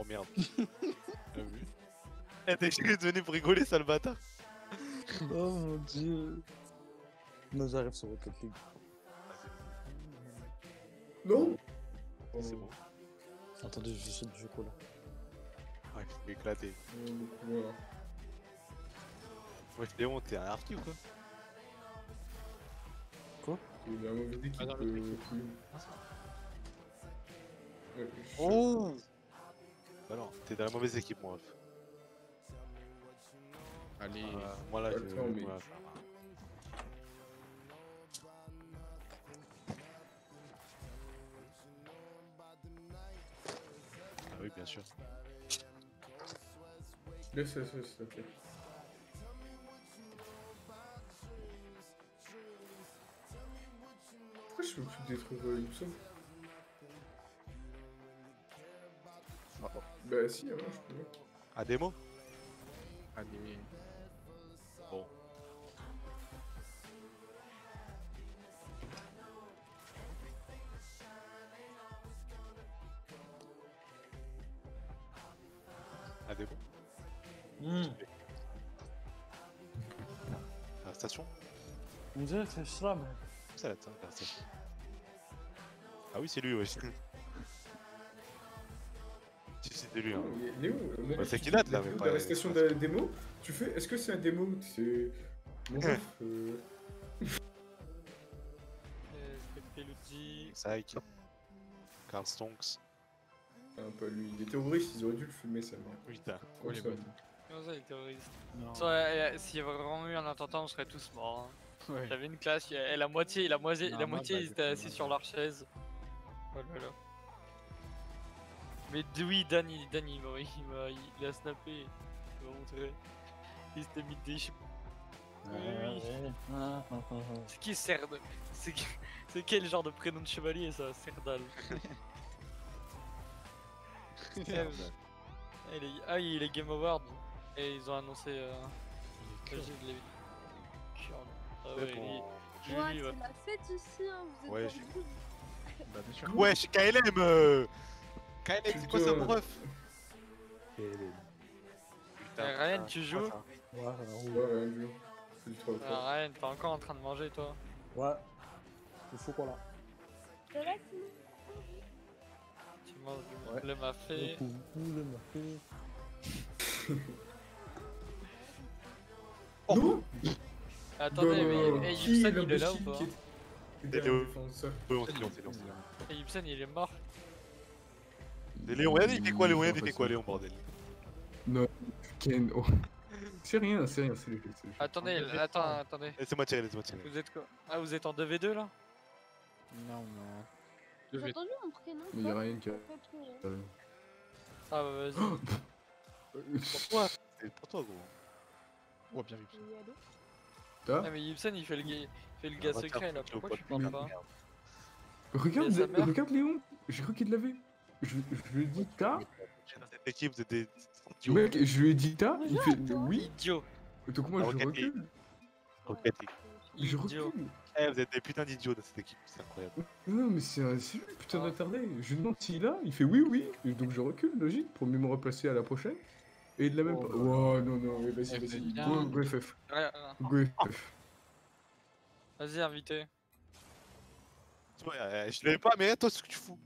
merde. T'as vu? Eh, t'es venu pour rigoler, sale bâtard. Oh mon dieu. Non, j'arrive sur Rocket League. Non. C'est bon. Attendez, je saute du chocolat. Ouais, je vais éclater. Donc, voilà. Ouais, Léon, t'es un arty ou quoi? Il y a un mauvais équipe. Ah, dans l'autre équipe. Ouais, Oh! Bah non, t'es dans la mauvaise équipe, moi. Allez. Moi là, je. Attends, mais- Voilà. Ah oui, bien sûr. Laisse, s'il te plaît. Pourquoi je peux plus détruire Ipson? Bah si, avant je peux. Ah, démo? Allez. Bon. Ah, démo? La station? On dirait que c'est ça, mais. Ça, la station. Ah oui, c'est lui, ouais. Si, c'était lui, hein. Léo, Bah, c'est qu'il date, là, mais dans pas- la station de la démo, tu fais. Est-ce que c'est un démo? C'est. Mon ref. Pelucci. Psyche. Carl Stonks. Ah, pas lui. Il est terroriste, ils auraient dû le filmer, ça merde. Putain. Oh les ça. bonnes. Comment ça, les terroristes? Non. S'il y avait vraiment eu un attentat, on serait tous morts. Hein. Ouais. J'avais une classe, et la moitié, Non, ils étaient assis sur leur chaise. Oh là là. Mais oui, Dan, il a snappé. Il m'a montré. Il s'était mis des chips. Oui. C'est qui Cerd? C'est quel genre de prénom de chevalier ça? Cerdal. Il est Game Award. Et ils ont annoncé. Vas-y, je l'ai vu. Kurd. Ah ouais, Bon. lui, Ouais, c'est la fête ici, hein. Vous êtes Ouais, dans j'ai- le groupe. Bah bien sûr. Ouais, chez KLM KLM, c'est quoi ça, mon Putain. ref? Ryan, tu joues? Ouais, Ouais, rien du tout. C'est du 3 ou 3. Ryan, t'es encore en train de manger toi? ouais. Le chocolat. C'est là qui Tu manges du Ouais. le mafé. Le mafé. Non. Attendez, mais Ibsen il est là ou pas? C'est Léo. défenseur. Ouais, on s'est dit, on s'est dit. Et Ibsen il est mort. Et Léon, regarde, il fait quoi, Léon? Regarde, il fait quoi, Léon, bordel? Non, Ken. Oh. C'est rien, c'est le jeu. Attendez, attendez. Laissez-moi tirer, laissez-moi tirer. Vous êtes quoi? Ah, vous êtes en 2v2 là? Non, non. J'ai entendu mon prénom. Mais y'a rien qui a. Ah, bah vas-y. Pourquoi? C'est pour toi, gros. Oh, bien vu. T'as Ah, mais Ibsen il fait le gars secret là. Pourquoi tu parles pas? Regarde, Et sa mère regarde Léon. J'ai cru qu'il l'avait. Je lui ai dit t'as. Dans cette équipe, vous êtes des. Mec, je lui ai dit t'as. Il fait oui. Idiot. Donc moi je Rocket recule. Rocket Je Idiot. recule. Eh, vous êtes des putains d'idiots dans cette équipe, c'est incroyable. Non, mais c'est lui, putain d'attardé. Je lui demande s'il a. Il fait oui, oui. Et donc je recule, logique, pour mieux me replacer à la prochaine. Et il l'a même pas. Oh non, non, mais vas-y, vas-y. Go FF. Rien. Go FF. Vas-y, invité. Ouais, je l'avais pas, mais toi, ce que tu fous.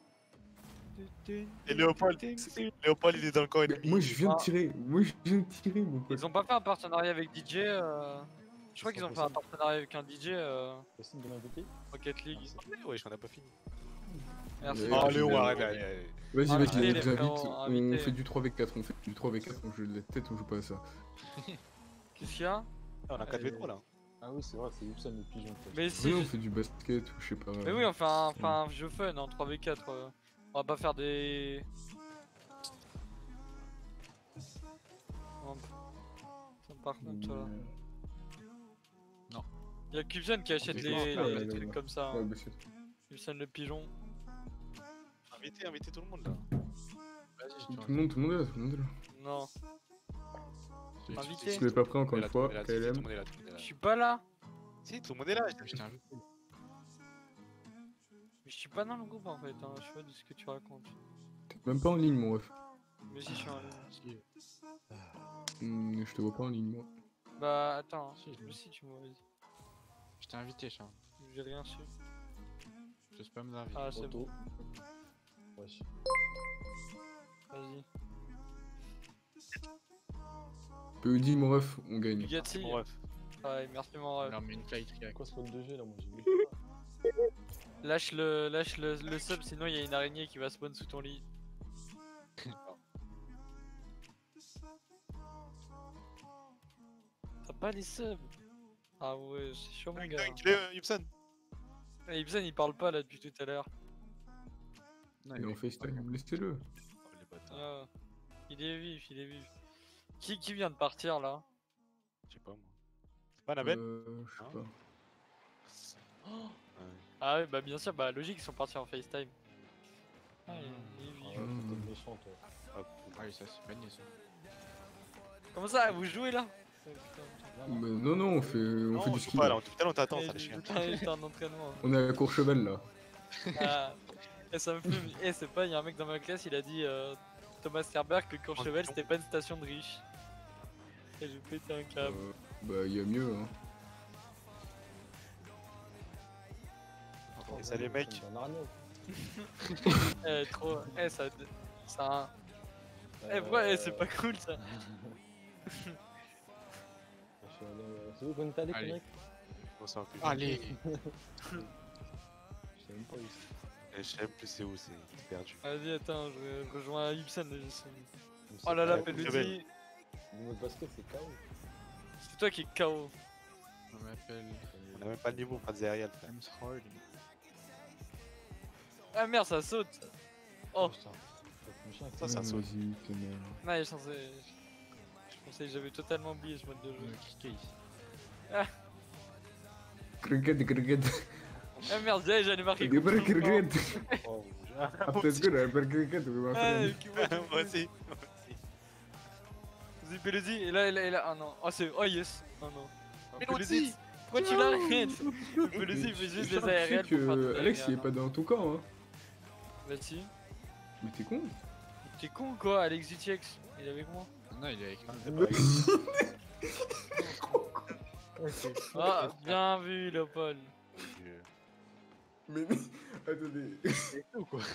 Et Léopold, Léopold, il est dans le camp Mais ennemi. moi je viens de tirer. Moi je viens de tirer, mon pote. Ils ont pas fait un partenariat avec DJ Je crois qu'ils ont fait un partenariat avec un DJ Possible de m'inviter? Rocket League. Ouais, j'en ai pas fini. Merci. Oh, Oh, Léon, arrête, arrête. Vas-y, Invitez vas-y, les on invite. frérots, On invitez. fait du 3v4. On fait du 3v4. On joue de la tête, on joue pas à ça. Qu'est-ce qu'il y a? On a 4v3 là. Ah oui, c'est vrai, c'est Ibsen le pigeon. Quoi. Mais si. Oui, on fait du basket ou je sais pas. Mais oui, on fait un jeu fun en 3v4. On va pas faire des. Par contre, Non. Y'a Cubzen qui achète les trucs comme ça. Ouais, Hein. basket. Cubzen le pigeon. Invitez tout le monde là. Vas-y, Tout le monde est là, tout le monde est là. Non. Invité. Si tu l'es pas prêt encore une fois, Tout le KLM. monde est là, tout le monde est là. Je suis pas là. Si, tout le monde est là. Je t'ai invité. Mais je suis pas dans le groupe en fait. Hein. Je sais pas de ce que tu racontes. T'es même pas en ligne, mon ref. Mais si, je suis en ligne. Je te vois pas en ligne, moi. Bah, attends, Si, mais si, tu m'as dit. Je t'ai invité, Charles. J'ai rien su. Je spam d'invite. Ah, c'est bon. Auto. Wesh. Vas-y. PED, mon ref, on gagne. Bugatti. Bon, bref. Ouais, merci mon ref. Non, mais une flight react. Quoi spawn 2G là, moi j'ai vu. Lâche le sub, sinon il y a une araignée qui va spawn sous ton lit. T'as pas les subs? Ah ouais, c'est chaud mon gars. Ibsen. Eh, Ibsen il parle pas là depuis tout à l'heure. Non, Il est en FaceTime, laissez-le. Oh, les bâtards. Ah, il est vif, il est vif. Qui vient de partir là? Je sais pas moi. C'est pas Annabelle Je sais pas. Ah ouais, bah bien sûr, bah logique, ils sont partis en FaceTime. Ah, il est vif. Ah ouais, t'es méchant toi. Ah oui, ça c'est gagné ça. Comment ça, vous jouez là? Mais non, non, on fait Non, du on ski. joue pas là. là, tout à l'heure on t'attend, Eh, ça les chiens. j'étais en entraînement. On est à Courchevel là. Ah, et ça me fume. Eh, c'est pas, il y a un mec dans ma classe, il a dit Thomas Serberg que Courchevel c'était pas une station de riche. Et j'ai pété un câble. Bah, y a mieux, hein. Et ça les mecs. Dans Narnia. Eh, trop. Eh, ça. Ça. Eh, pourquoi c'est pas cool ça? C'est où qu'on est allé, Allez. mec? On s'en plus. Allez. Je sais même pas où c'est. Je sais même plus c'est où, c'est perdu. Vas-y, attends, je rejoins Ibsen. Mais Oh là là, c'est Pelluti. Pelluti, Le mode basket, c'est KO. c'est toi qui est KO. On m'appelle On a même pas le niveau, pas de aérial. frère. James Hard. Ah merde, ça saute. Oh, Putain. Méchant, Ça, ça saute. Vas-y, connard. non, il est censé. Je pensais que j'avais totalement oublié ce mode de On jeu. a cliqué ici. Cricket. Ah merde, j'allais marquer. Des contre le cricket. Oh, Après ce que là, cricket, oui, ma Ah, friend. Moi aussi. Vas-y, Pelluti, et là, ah non. Oh, c'est. Oh yes. Oh non. Mais Pelluti, pourquoi tu l'arrêtes? Pelluti, il fait juste des aériels pour faire des Alex, il est aériels. pas dans ton camp, hein. Bah si. Mais t'es con. T'es con ou quoi, Alex Zutiex? Il est avec moi. Non, il est avec nous. Ah, bien vu, Léopold. Mais attendez. Ou quoi?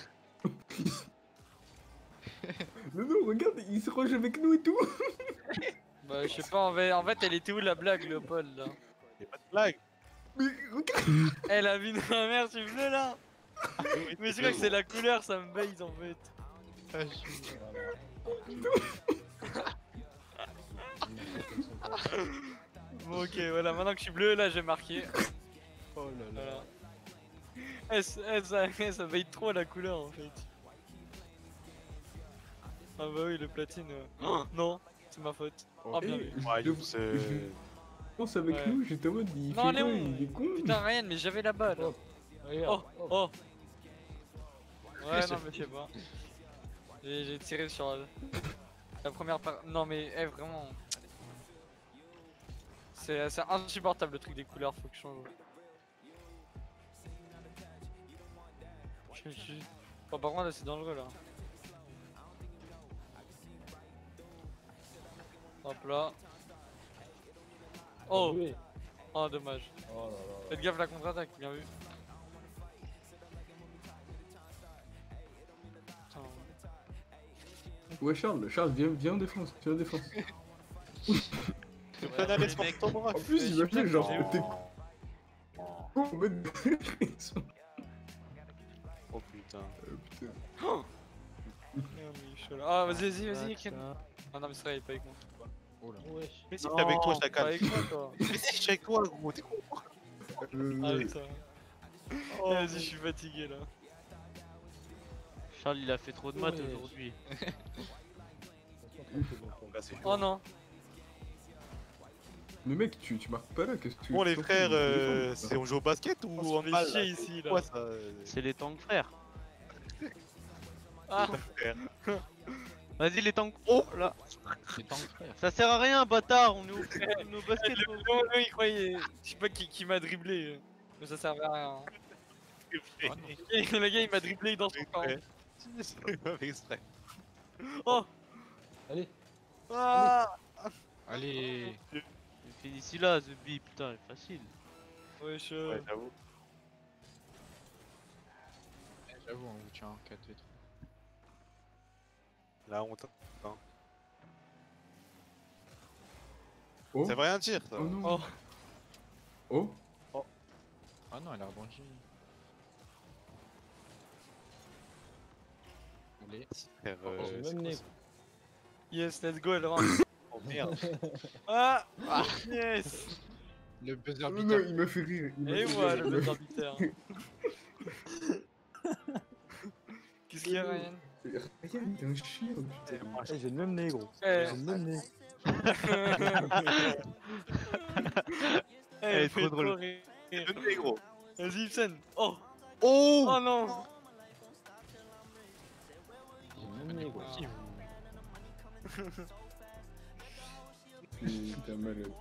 Non, non, regarde, il se range avec nous et tout. Bah, je sais pas, en fait, elle était où la blague, Léopold là? Y'a pas de blague. Mais regarde. Elle a vu ma mère, tu veux là? Mais je crois que c'est la couleur, ça me base en fait. Ah, je suis. Bon, ok, voilà, maintenant que je suis bleu, là, j'ai marqué. Oh là là. Voilà. Ça veille trop à la couleur en fait. Ah bah oui, le platine. Oh, non, c'est ma faute. Oh, bien vu. Ouais, Je c'est. pense avec Ouais. nous, j'étais en mode, il Non, fait quoi, Léon. il est con. Putain, Ryan, mais j'avais la balle. Hop. Oh, Regarde. hop. oh. Ouais, non, mais je sais pas. J'ai tiré sur la première part. Non, mais vraiment. C'est insupportable le truc des couleurs, faut que je change. Oh, par contre, là, c'est dangereux là. Hop là. Oh, Joué. oh, dommage. Oh là là. Faites gaffe la contre-attaque, bien vu. Putain. Ouais, Charles, viens en défense, viens en défense. Tu peux aller sur ton bras. En plus, il va faire genre, j'ai eu. t'es con en mode. Oh putain. Putain. Merde, il est chaud là. Ah, vas-y, Ken. Ah non, mais c'est vrai, il est pas avec moi. Oh là. Wesh. Mais si t'es avec toi, je Pas t'accale. avec moi, toi. Mais si je suis avec toi, gros, t'es con. Ah, putain. Oh, Vas-y, je suis fatigué là. Charles, il a fait trop de maths Ouais. aujourd'hui. Là, c'est Oh non. Mais mec, tu marques pas là, qu'est-ce que tu. Bon, les tu frères, t'en fous, c'est on joue au basket ou On en se fait balle chier ici là. Quoi ça C'est les tanks frères. Ah, Vas-y les tanks. Oh là. C'est tank frère. Ça sert à rien, bâtard. On est au basket. le il croyait. Je sais pas qui m'a dribblé. Mais ça servait à rien. Ah non. Et le gars il m'a dribblé dans son camp. C'est pas fait exprès. Oh, Allez. Ah Allez. Il fait d'ici là, The Bee, putain, facile. Wesh. Ouais, j'avoue. J'avoue, on vous tient en 4v3. Là, on t'entend. Oh, Ça veut rien dire, ça. oh non. Oh. Oh, Ah non, elle a rebondi. Allez. Frère, J'ai le c'est même quoi nez. ça? Yes, let's go, elle rentre. Oh merde. Ah yes. Le buzzer oh non, beater. il m'a fait rire. il m'a Et fait voilà rire. le arbitraire. Qu'est-ce qu'il y a, Ryan? Ryan, t'es un chien, putain. Eh, j'ai le même nez, gros. Eh, J'ai le même nez. elle trop fait drôle. rire. Le nez, gros. Vas-y, Ipsen. Oh Oh Oh non. J'ai le même nez, gros. Putain, malade.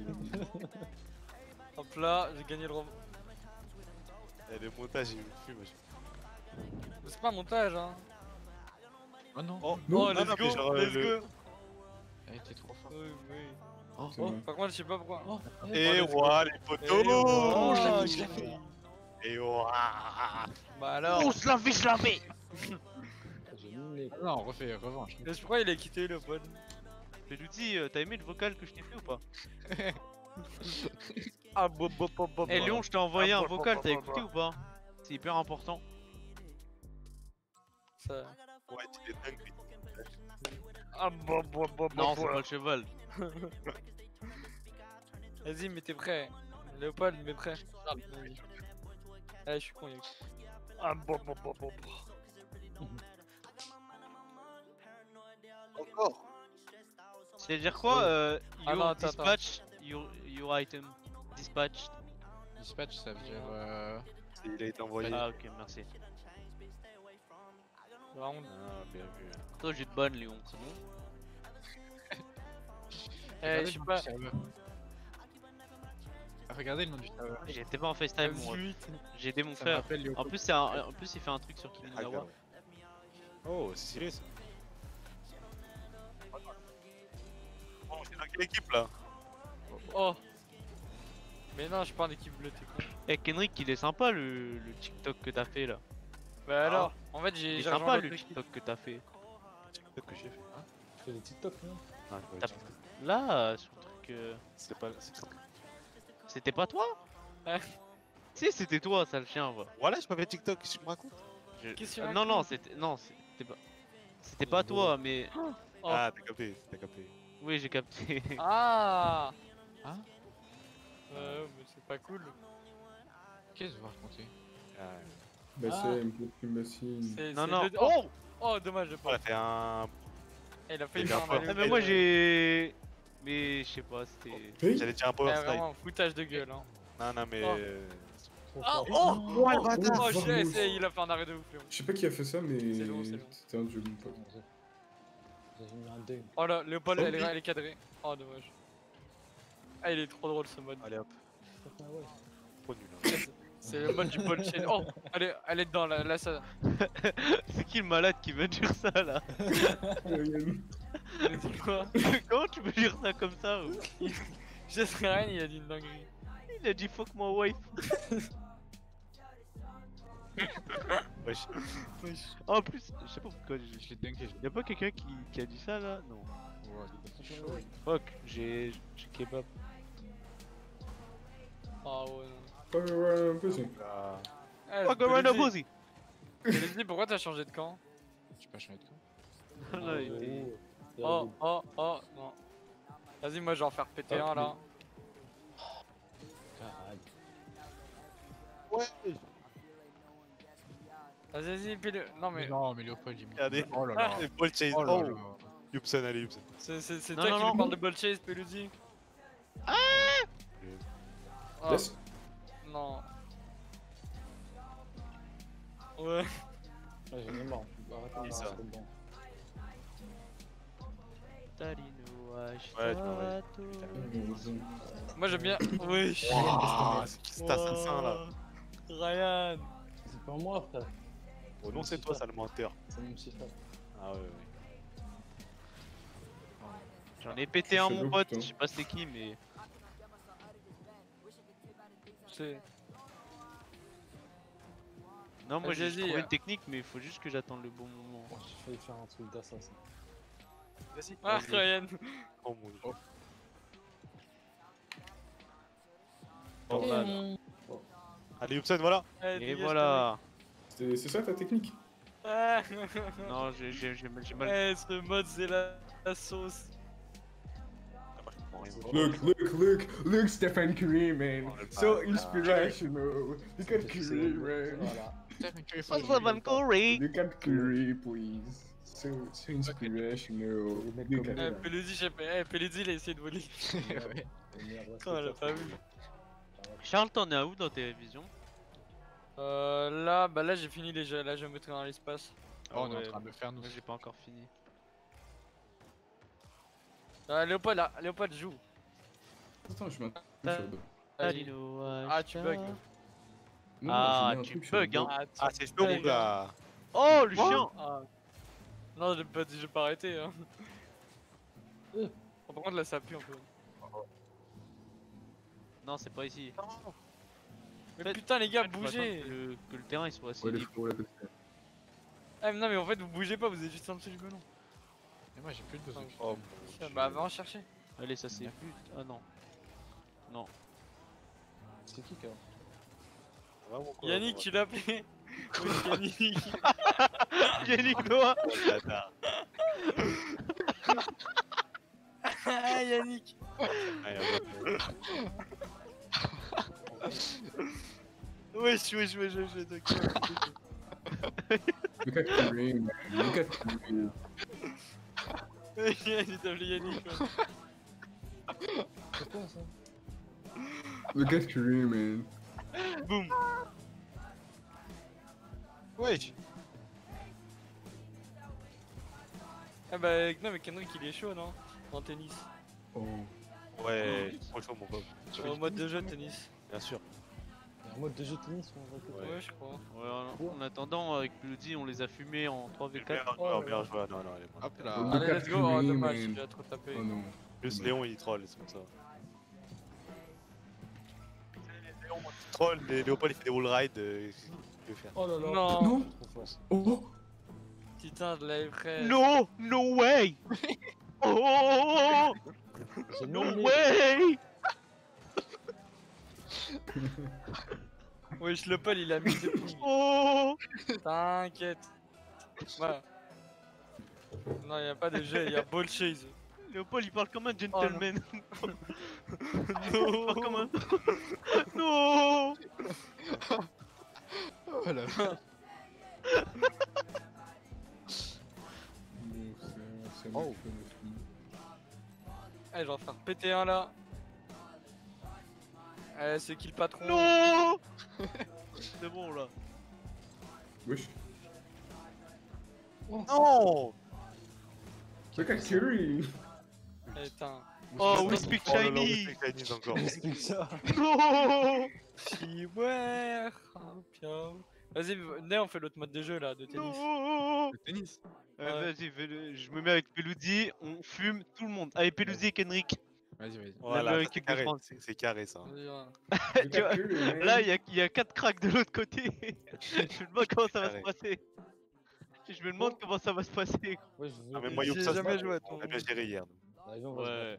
Hop là, j'ai gagné le rebond. Eh, le montage, il me fume. Mais c'est pas un montage, hein. Oh non. Oh, Non, Oh, non, let's non, mais go, genre, let's le- go. Elle était trop forte. Oui, oui. C'est vrai. Par contre, je sais pas pourquoi. Oh, Et let's go. ouah, les Eh, potos oh, je l'ai fait. Et ouah. Bah alors. je l'avais, je l'avais. j'ai le même nez, gros. Non, on refait revanche. Mais pourquoi il a quitté le pod? Peluzzi, t'as aimé le vocal que je t'ai fait ou pas? Ah, bo. Eh Léon, je t'ai envoyé un Ah, vocal, t'as écouté ou pas? C'est hyper important. Ça... Ouais, tu es dingue. Ah, bo. Non, c'est pas le cheval. Vas-y, mais t'es prêt. Léopold, mais prêt. Vas-y. Ah, je suis con, Yaki. Ah, bo. Encore. C'est-à-dire quoi? Ah non, Your attends, dispatch, your item. Dispatch. Dispatch, ça veut dire. Il a été envoyé. Ah, ok, merci. Round. Ah, bien vu. Toi, j'ai de bonne, Léon, c'est bon? Eh, je sais pas. Regardez le nom du serveur. J'étais pas en FaceTime, moi. J'ai aidé mon Ça me frère. rappelle Léo. En plus, en plus, il fait un truc sur Kiminawa. Oh, c'est stylé ça. Oh, c'est dans quelle équipe là? Oh. Mais non, je suis pas en équipe bleue, t'es con. Eh, Kenrick, il est sympa le TikTok que t'as fait là. Bah alors, en fait, Il j'ai est rejoint sympa l'autre le équipe. TikTok que t'as fait. C'est que j'ai fait. Hein? Je fais des TikTok, non? Ah, ouais, T'as- tu- Là, sur le truc. c'est pas. C'était pas toi? Ouais. Si, c'était toi, sale chien, va. Voilà, je pas fait TikTok, qu'est-ce que tu me racontes? Qu'est-ce que tu Non, non, racontes? c'était. Non, c'était pas. C'était pas toi, mais. Oh. Ah, t'as capté, t'as capté. Oui, j'ai capté. Ah. Hein? Mais c'est pas cool. Qu'est-ce que vous racontez? Ah, Bah, Ah. c'est un peu plus bassine. C'est- Non, c'est non. le- Oh! Oh, dommage de on pas. a fait un. Il a failli Il a faire pas- un Ah, mais moi j'ai. Mais je sais pas, c'était. Hey, J'allais dire un power slide. vraiment foutage de gueule, hein. Non, non, mais. Oh. Trop Ah, fort. oh! le Oh, bâtard. il a fait un arrêt de ouf, Léon. Je sais pas qui a fait ça, mais C'est long, c'est long. c'était un dieu, mon pote. J'ai mis un deuil. Oh là, Léopold, Oh, elle oui. est cadrée. Oh, dommage. Ah, il est trop drôle ce mode. Allez hop, Ah ouais. trop nul. Hein. C'est le mode du ball chain. Oh, elle est dedans, là, ça. C'est qui le malade qui veut dire ça là? Ryan. Elle a dit quoi? Comment tu peux dire ça comme ça? Ou? Je sais rien, il a dit une dinguerie. Il a dit fuck my wife. Wesh. En plus, je sais pas pourquoi. Je l'ai dunké. Y'a pas quelqu'un qui a dit ça là? Non. Ouais, Fuck, j'ai kebab. Ah ouais, non. Ouais, ouais, un peu ça. Ah, Eh, Fuck je peux around le a dire. pussy! Je te dis, pourquoi t'as changé de camp? j'ai pas changé de camp. Là, il était- Oh, non. Vas-y, moi je vais en faire péter Ah, un là. ouais, Vas-y, pile. Non, Mais mais non, mais Léopold, il regardez. Oh là là. Et ball chase. Oh là Oh, là. Yupson, allez, Yupson. c'est Non, toi non, qui non. me parle de ball chase, Peluzzi. Ah, Yes. non. Ouais. Ouais, j'en ai marre. Arrête, Et ça. c'est bon. Ouais, tu m'as Moi j'aime bien. Oui. Wouah, c'est qui cet assassin là? Ryan. C'est pas moi, frère. Oh non, c'est toi, sale menteur. C'est mon petit frère. Ah ouais, ouais. J'en ai pété Je un suis mon chelou, pote, putain. je sais pas c'est qui mais... C'est. Non moi j'ai Vas-y, trouvé hein. une technique mais il faut juste que j'attende le bon moment. J'ai failli faire un truc d'assassin. Vas-y. Ah, Vas-y. Ryan. Oh mon dieu. Oh, là, Allez, Hobson, voilà. Eh, Et dégage, voilà. C'est ça ta technique? Ah. Non j'ai mal... Eh, ce mode, c'est la sauce. Look, Stephen Curry, man. Oh, le So bâtard. inspirational. Look at Curry, man. Voilà. Look at Curry, please. So inspirational. Look at Eh, that. Peluzzi, Peluzzi, il a essayé de voler. Ouais. Oh, elle a pas vu. Charles t'en es à où dans tes révisions? Là, bah là, j'ai fini la géométrie dans l'espace. Oh, on est ouais, en train de faire nous. Moi j'ai pas encore fini. Léopold, là, Léopold joue. Attends, je m'attends. Vas-y. Ah, tu bugs. Ah, tu bugs, hein. Ah, c'est chaud, mon gars. Oh le chien. Ah. Non, j'ai pas arrêté. Hein. Oh, par contre, là, ça pue un peu. Non c'est pas ici. Mais Faites- putain, les gars, Faut bougez. attendre que le terrain il soit assez Ouais, les libre. fous, là, Ah, mais non, mais en fait, vous bougez pas, vous êtes juste en dessous du ballon. Et moi j'ai plus de deux Oh, Bah, va en chercher. Allez ça c'est but. Ah non. Non. C'est qui, quoi? vraiment quoi. Yannick, tu l'as appelé. Oui, Yannick. Yannick Noah. Oh, le bâtard. Ah, Yannick. Allez, on va- Wesh, d'accord. Look at Curry, man. Look at Curry. Il t'a appelé Yannick. Ouais. C'est quoi ça? Look at Curry, man. Boum. Wesh. Ah, bah, non, mais Kendrick, il est chaud, non? En tennis. Oh. Ouais, trop chaud, mon pote. En mode de jeu de tennis. Bien sûr. Il y a un mode de jeu de tennis, on va Ouais. Ouais, je crois. Ouais, en attendant avec Bloody on les a fumés en 3v4. Bien joué. Non, non, elle est bonne. Hop là. Look Allez, at let's go. Oh, Curry, dommage, man. il a trop tapé. Oh non. Plus Léon, il troll, c'est comme ça. Léon, il troll, Léopold, il fait des wall rides. Qu'est-ce qu'il veut faire? Oh là là. Non. Non. Trop fort. Oh. Putain de la fraise. No, no way. Oh, J'ai no nommé- way. Wesh, le Paul, il a mis des ping. Oh. T'inquiète. Voilà. Non, y'a pas de jeu, y'a ball chase. Léopold il parle comme un gentleman. Non. Comme un... Non. Voilà. Oh. Allez, je vais en faire péter un là. C'est qui le patron? Non. C'est bon là. Wesh. Non. Look at Curry. Eh, putain. Oh, we speak Oh là là, on Chinese. speak Chinese encore. Explique ça. Non. Chiwer. Vas-y, venez, on fait l'autre mode de jeu là, de tennis. Non. Le tennis. Ouais. Vas-y, je me mets avec Peloudi, on fume tout le monde. Allez, Peloudi et Kendrick. Vas-y, vas-y. Voilà, Même ça, c'est équipe de carré. France. C'est carré ça. Vas-y, ouais. Look at Curry, man. Là, il y a 4 cracks de l'autre côté. Je me demande comment ça va se Carré. passer. Je me demande comment ça va se passer. Ouais, je veux. Ah, mais moi, J'ai Yopsa, jamais ça, joué à on ton- a bien géré hier. Allez, on va se Ouais.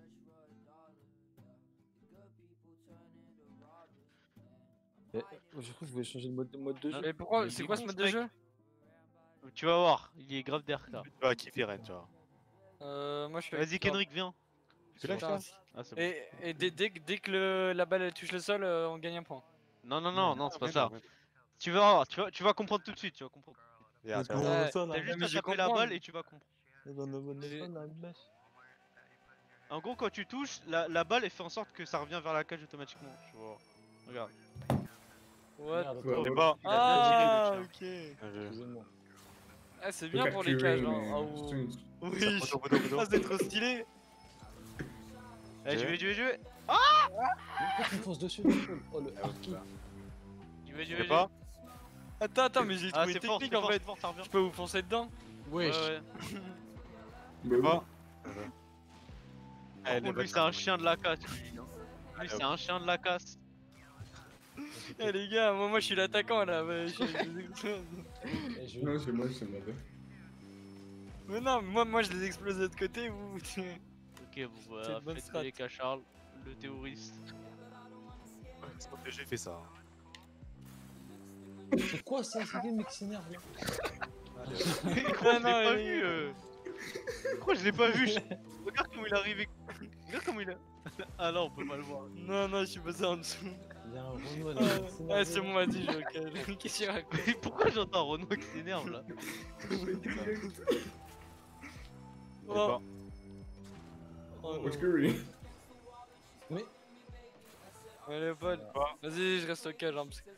battre. Je crois que je voulais changer de mode de jeu. Mais pourquoi? Mais C'est il quoi est ce con, mode ce de jeu? Tu vas voir, il est grave d'air là. Tu vas kiffer Ren, tu vois. Moi je suis. avec Vas-y, toi. Kendrick, viens. Tu lâches Putain, là? Ah, c'est bon. Et dès que la balle elle touche le sol, on gagne un point. Non, c'est pas Mais ça. non, mais- Tu vas voir, tu vas comprendre tout de suite, tu vas comprendre. Regarde, Comment regarde. Ouais. ça là? T'as juste mais à je taper la comprends. balle et tu vas comprendre. Dans le mode de jeu, la mèche. En gros, quand tu touches, la balle elle fait en sorte que ça revient vers la cage automatiquement. Tu vois. Regarde. What? Merde, Ouais. C'est attends. pas. Il a bien Ah, géré le ok. Bien joué. Excusez-moi. Ah, c'est Look bien at pour les Curry, cages. Hein. man. Ah, ou- Putain, oui. Photo, photo, photo. Ah, c'est trop stylé. Eh, je vais. Pourquoi tu me fonces dessus, Paul? Oh le harki. Je Tu fais pas? Attends, mais j'ai Ah, trouvé c'est une fort, technique c'est en fort, fait. c'est fort, ça revient. Je peux vous foncer dedans? Ouais, Wesh. ouais. Bah Pas. oui. Par contre, lui, c'est un chien de la casse. Lui, c'est un chien de la casse. Eh les gars, moi je suis l'attaquant là. Je les explose. Eh, je Non, c'est moi, c'est mauvais. Mais non, moi je les explose de l'autre côté, vous. Ok, bon, C'est voilà, une bonne faites strat. les cas Charles, le terroriste. J'ai fait ça. C'est quoi ça? C'est des mecs qui s'énervent là? Pourquoi je l'ai non, pas mais- vu Pourquoi je l'ai pas vu Regarde comment il est arrivé. Regarde comment il a. Ah non, on peut pas le voir. Non, non, je suis passé en dessous. Il y a un Renoir Ah, là. qui s'énerve, ah, c'est là. bon, vas-y, je Qu'est-ce qu'il raconte? Mais pourquoi j'entends Renaud qui s'énerve là Oh, oh non. What's good? Mais Allez, Paul. Vas-y, je reste au cage. Hein, parce que-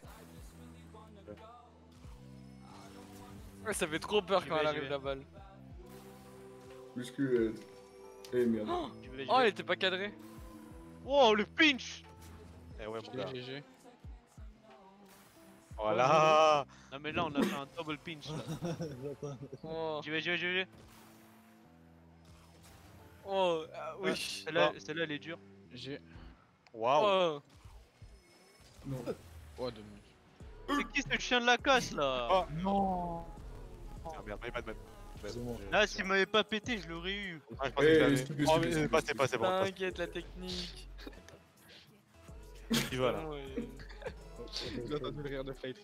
Ouais, ça fait trop peur J'y quand vais, elle j'y arrive vais. la balle. What's good? Eh merde. J'y vais, j'y Oh, vais. elle était pas cadrée. Oh, le pinch Eh ouais, mon gars. GG. Voilà. Non, mais là, on a fait un double pinch là. J'attends. Oh, J'y vais, j'y vais, j'y vais. oh, ah, oui. Celle-là, elle est dure. J'ai. Waouh. Oh, Non. Oh, 2 minutes. C'est qui ce chien de la casse là Oh. Non. Ah merde, my bad, man. C'est bon. Là, s'il m'avait pas pété, je l'aurais eu. Ah, je pensais que je l'avais. stupide, Oh, stupide, mais stupide. passez, passez, bon. t'inquiète, la technique. Il va là. Ouais. J'ai entendu le rire de Flight.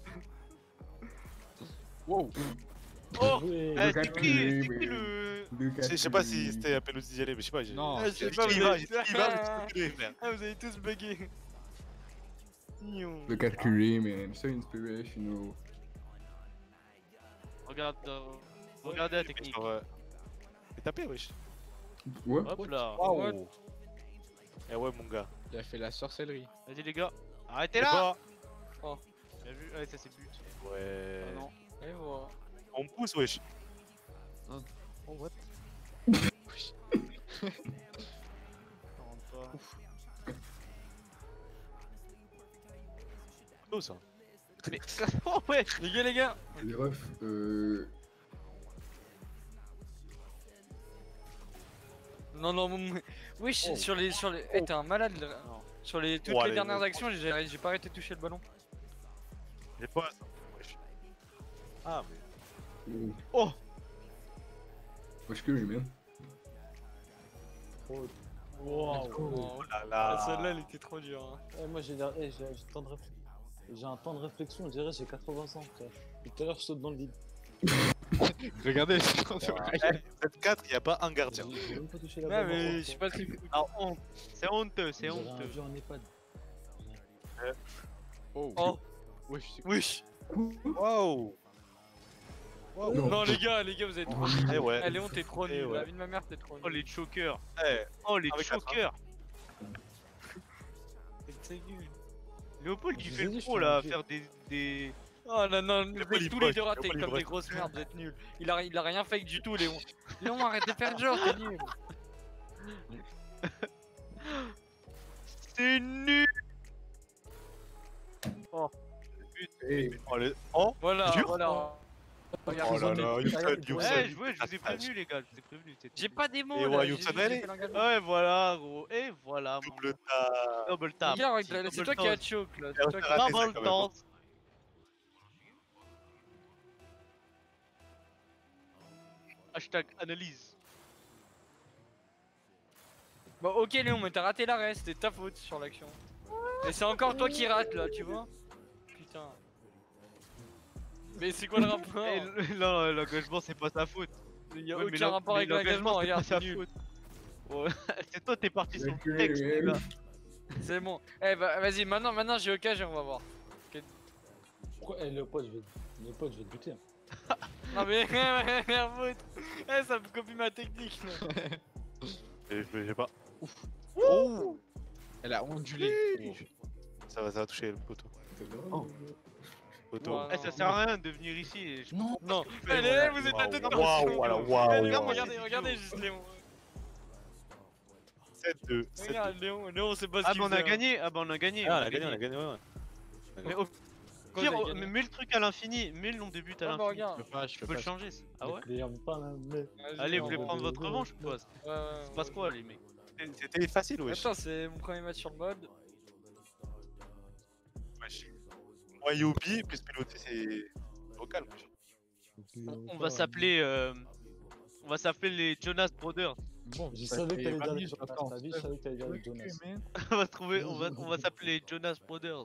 Wow. Oh, Oui. Eh, Le c'est qui calculé, c'est qui oui. le. Je sais pas si c'était à peine d'y aller, mais je sais pas. Non, Ah, je sais pas, il vous va, avez- il va, mais c'est calculé, frère. Ah, vous avez tous bugué. Nion. Le calculé, man. C'est inspirational. Regarde, regardez la technique. T'es tapé, wesh. Ouais. Hop là. Waouh. Eh ouais, mon gars. il a fait la sorcellerie. Vas-y, les gars. Arrêtez Et là Oh. Bien vu. Ouais, ça c'est but. Ouais. Ah non. Et voilà. On me pousse, wesh. Oh, what? Ça rentre pas. Oh, ça. Mais. Oh ouais Les gars. Les refs, Non, non, oui, Oh. sur les. Eh, t'es un malade là. Non. Sur les toutes Oh, les allez, dernières vas-y. actions, j'ai pas arrêté de toucher le ballon. J'ai pas ça. Wesh. Ah, mais. Oh what's good, man? Wow. Oh, là ah, là. celle-là, elle était trop dure. Hein. Eh, moi j'ai j'ai un temps de réflexion, je dirais j'ai 80 ans frère. Tout à l'heure je saute dans le vide. Regardez, je suis en train de Cette 4, il y a pas un gardien. J'ai même pas touché la Ouais, balle. mais je sais pas ce qu'il fout. Ah, honte. C'est honteux, c'est On dirait un honteux. vieux en EHPAD. Oh. Oh, Ouais, je sais. wesh. Waouh. Waouh. Non. Non, les gars, vous êtes trop. Eh ouais. Eh, Léon, t'es trop Eh nul. ouais. La vie de ma mère, t'es trop nul. Oh les chokers. Eh, Oh les Avec chokers. C'est nul. Léopold il Je fait vous ai le dit, je pro suis là, à un vieux. faire des. Oh non, non, vous pas êtes les tous les broches, deux ratés pas les comme des broches. grosses merdes, vous êtes nuls. Il a rien fake du tout, Léon. Léon, arrête de faire le genre, t'es nul. C'est nul. Hey, oh, le... oh. Voilà, Dur. voilà. Regarde, Oh là là, Regarde, Youssef, regarde, Youssef. Ouais, je vous ai prévenu les gars, je vous ai prévenu. j'ai pas des mots Et là. ouais, j'ai Youssef, juste allez. fait l'engagement. Ouais, voilà gros. Et voilà. mon Double gars. tap. Double tap. Regarde, petit c'est double toi qui as toss. choke là. Et C'est on toi s'est qui raté. Double ça, quand même. toss. Hashtag analyse. Bon, ok, Léon, mais t'as raté l'arrêt, c'était ta faute sur l'action. Et c'est encore toi qui rate là, tu vois. Putain. Mais c'est quoi le rapport? Eh, non, l'engagement c'est pas sa faute. Il y a Ouais, mais aucun rapport avec l'engagement, c'est pas regarde, sa c'est nul. faute. Ouais, c'est toi, t'es parti sur le calculé, texte, les man. gars. C'est bon. Eh bah vas-y, maintenant j'ai occasion, on va voir. Pourquoi Léopold, je vais te buter. Non mais merde, faute. Eh, ça me copie ma technique là. J'ai pas. Oh. Elle a ondulé. Oh. Ça va toucher le poteau. Oh. Poteau. Ouais. Eh, ça sert à rien de venir ici. Et je... Non. Non, fais, allez, voilà. vous êtes la tête Waouh, voilà, waouh. Léon, waouh. regardez juste Léon. 7-2. Regarde Léon, on sait pas ce Ah qu'il bah on a fait, hein. gagné, ah bah on a gagné. Ah, on a gagné, on a gagné, ouais. Mais au Quoi, pire, vous avez gagné mets le truc à l'infini, mets le nom des buts à Ah bah l'infini. regarde. Je peux pas, je Tu peux peux pas. le changer. Ah ouais Les pas là, mais. Allez, vous on voulez va prendre de- votre revanche ou quoi Ouais, Ça se passe quoi les mecs C'était facile, wesh. Attends, c'est mon premier match sur le mode. Wesh. Moi, Yobi, plus piloter, c'est local, wesh. On va s'appeler les Jonas Brothers. Bon, je savais que t'allais dire les minutes, Jonas. attends. T'as vu, je savais que t'allais dire les Jonas. On va s'appeler les Jonas Brothers.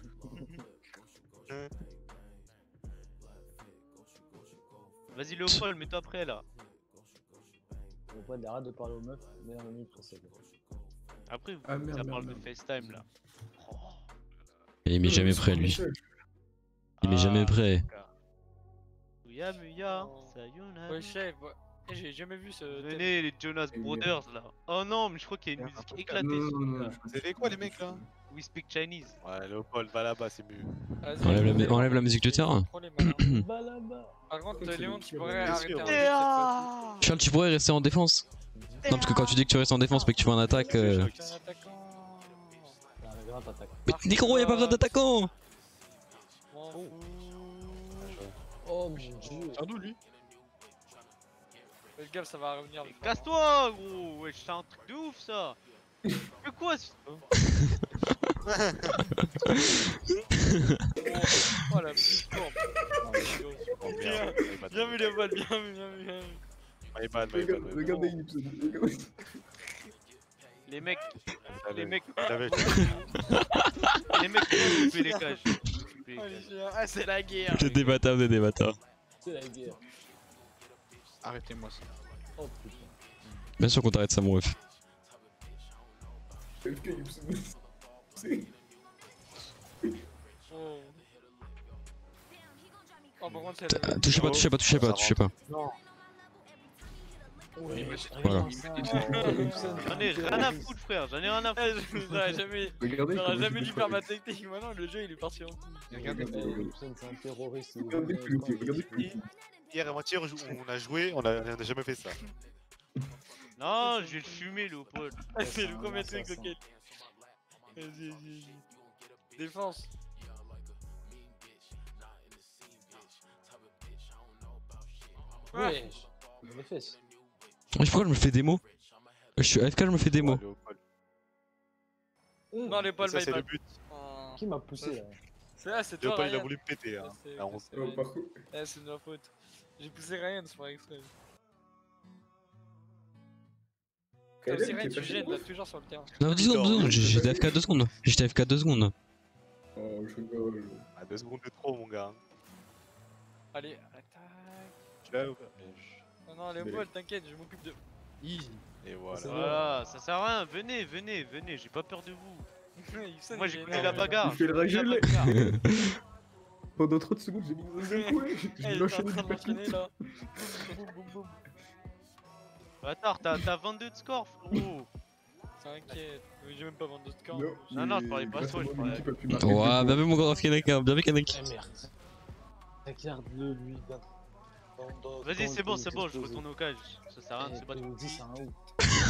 Vas-y Léopold, mets-toi prêt là. On va arrête de parler aux meufs, mais on minute précédente. Après, Ah, merde, ça merde, parle de merde. FaceTime là. Il m'est jamais prêt, lui. Il m'est jamais prêt. Muya Muya, Oh. Sayonara. Ouais, chef, ouais. Eh, j'ai jamais vu ce. Venez les Jonas Brothers là. Oh non, mais je crois qu'il y a une musique éclatée. Non, C'était quoi, les mecs, là? We speak Chinese. Ouais, Léopold, va là-bas, c'est mieux. Enlève la musique de terrain. Trop les malins. Bah là-bas. Par contre, C'est Léon, le tu pire pourrais bien arrêter sûr. un jeu cette fois-ci. Charles, tu pourrais rester en défense. Non, parce que quand tu dis que tu restes en défense mais que tu vas en attaque. T'es un attaquant. Ah, mais grave, t'attaques. Mais Négro, y'a pas besoin d'attaquant. M'en fous. Oh mon dieu. C'est à nous, lui. Le gars, ça va revenir. le Casse-toi gros, wesh, c'est un truc de ouf ça. Mais quoi Oh la petite courbe. Oh, Bien, merde. bien vu les balles, bien vu, bien vu, bien vu. My bad, my bad. Regardez Gibson, regardez. Les mecs, Allez, les mecs, l'avais- les mecs qui ont coupé les cages. Coupé les Oh, les cages. chiens. Ah, c'est la guerre. Vous êtes des bâtards, vous êtes des bâtards. C'est la guerre. Arrêtez-moi ça. Oh putain. Bien sûr qu'on t'arrête ça, mon ref. FK Gibson. C'est- Oh. Oh, par contre, c'est la. Touchez pas, touchez pas, touchez pas, touchez pas. Ouais, Voilà. J'en ai rien à foutre frère, j'en ai rien à Eh, foutre. J'aurais jamais, Regardez j'aurais comment jamais je dû fais faire pas. ma technique. Maintenant, le jeu il est parti en couille. Regardez. Gibson, c'est un terroriste. il est Regardez venu Peloutier, avec regardez toi, Peloutier. Hier et avant-hier, on a joué, on a jamais fait ça. Non, je vais le fumer Léopold. Ah, c'est le un premier truc assassin. auquel. Vas-y, vas-y. Défense. Wesh. Dans les fesses. Wesh, pourquoi je me fais des mots? Je suis AFK, je me fais des mots. Léopold. Non, les balles, Ça, my c'est le bad. but. Oh. Qui m'a poussé là? C'est toi, Léopold, il a Ryan. voulu me péter. Hein. C'est- La honte. c'est- Oh, par contre. Eh, c'est de ma faute. J'ai poussé Ryan, c'est pas exprès. Comme Caleb, si Ryan, t'es tu pas gênes chez là, moi. toujours sur le terrain. Non, 2 secondes, 2 secondes, j'étais AFK 2 secondes. J'étais AFK 2 secondes. Oh, je rigole. Ah, 2 secondes de trop, mon gars. Allez, attaque. Tu l'as ou pas? Non, non, Léopold, t'inquiète, je m'occupe de. Easy. Et voilà. Voilà, ça sert à rien, venez, venez, venez, j'ai pas peur de vous. Houston, Moi il j'ai est connu la énervé. bagarre. Il fait le j'ai connu la rageux, bagarre. Pendant 30 secondes, j'ai mis dans un coin. Eh, Je il est en l'enchaîne train du d'enchaîner paquet. là. Boum, boum, boum. Bâtard, t'as 22 de score, frérot. T'inquiète, mais j'ai même pas vendu de score. Non, je parlais pas grâce à toi, je moi, parlais- l'équipe a pu marquer Ouah, deux bien points. vu mon grand Kanek, hein, bien vu Kanek. Eh merde. Regarde-le lui. Vas-y, c'est bon, je retourne au cage. Ça sert à rien de se battre. Elodie, c'est un ouf.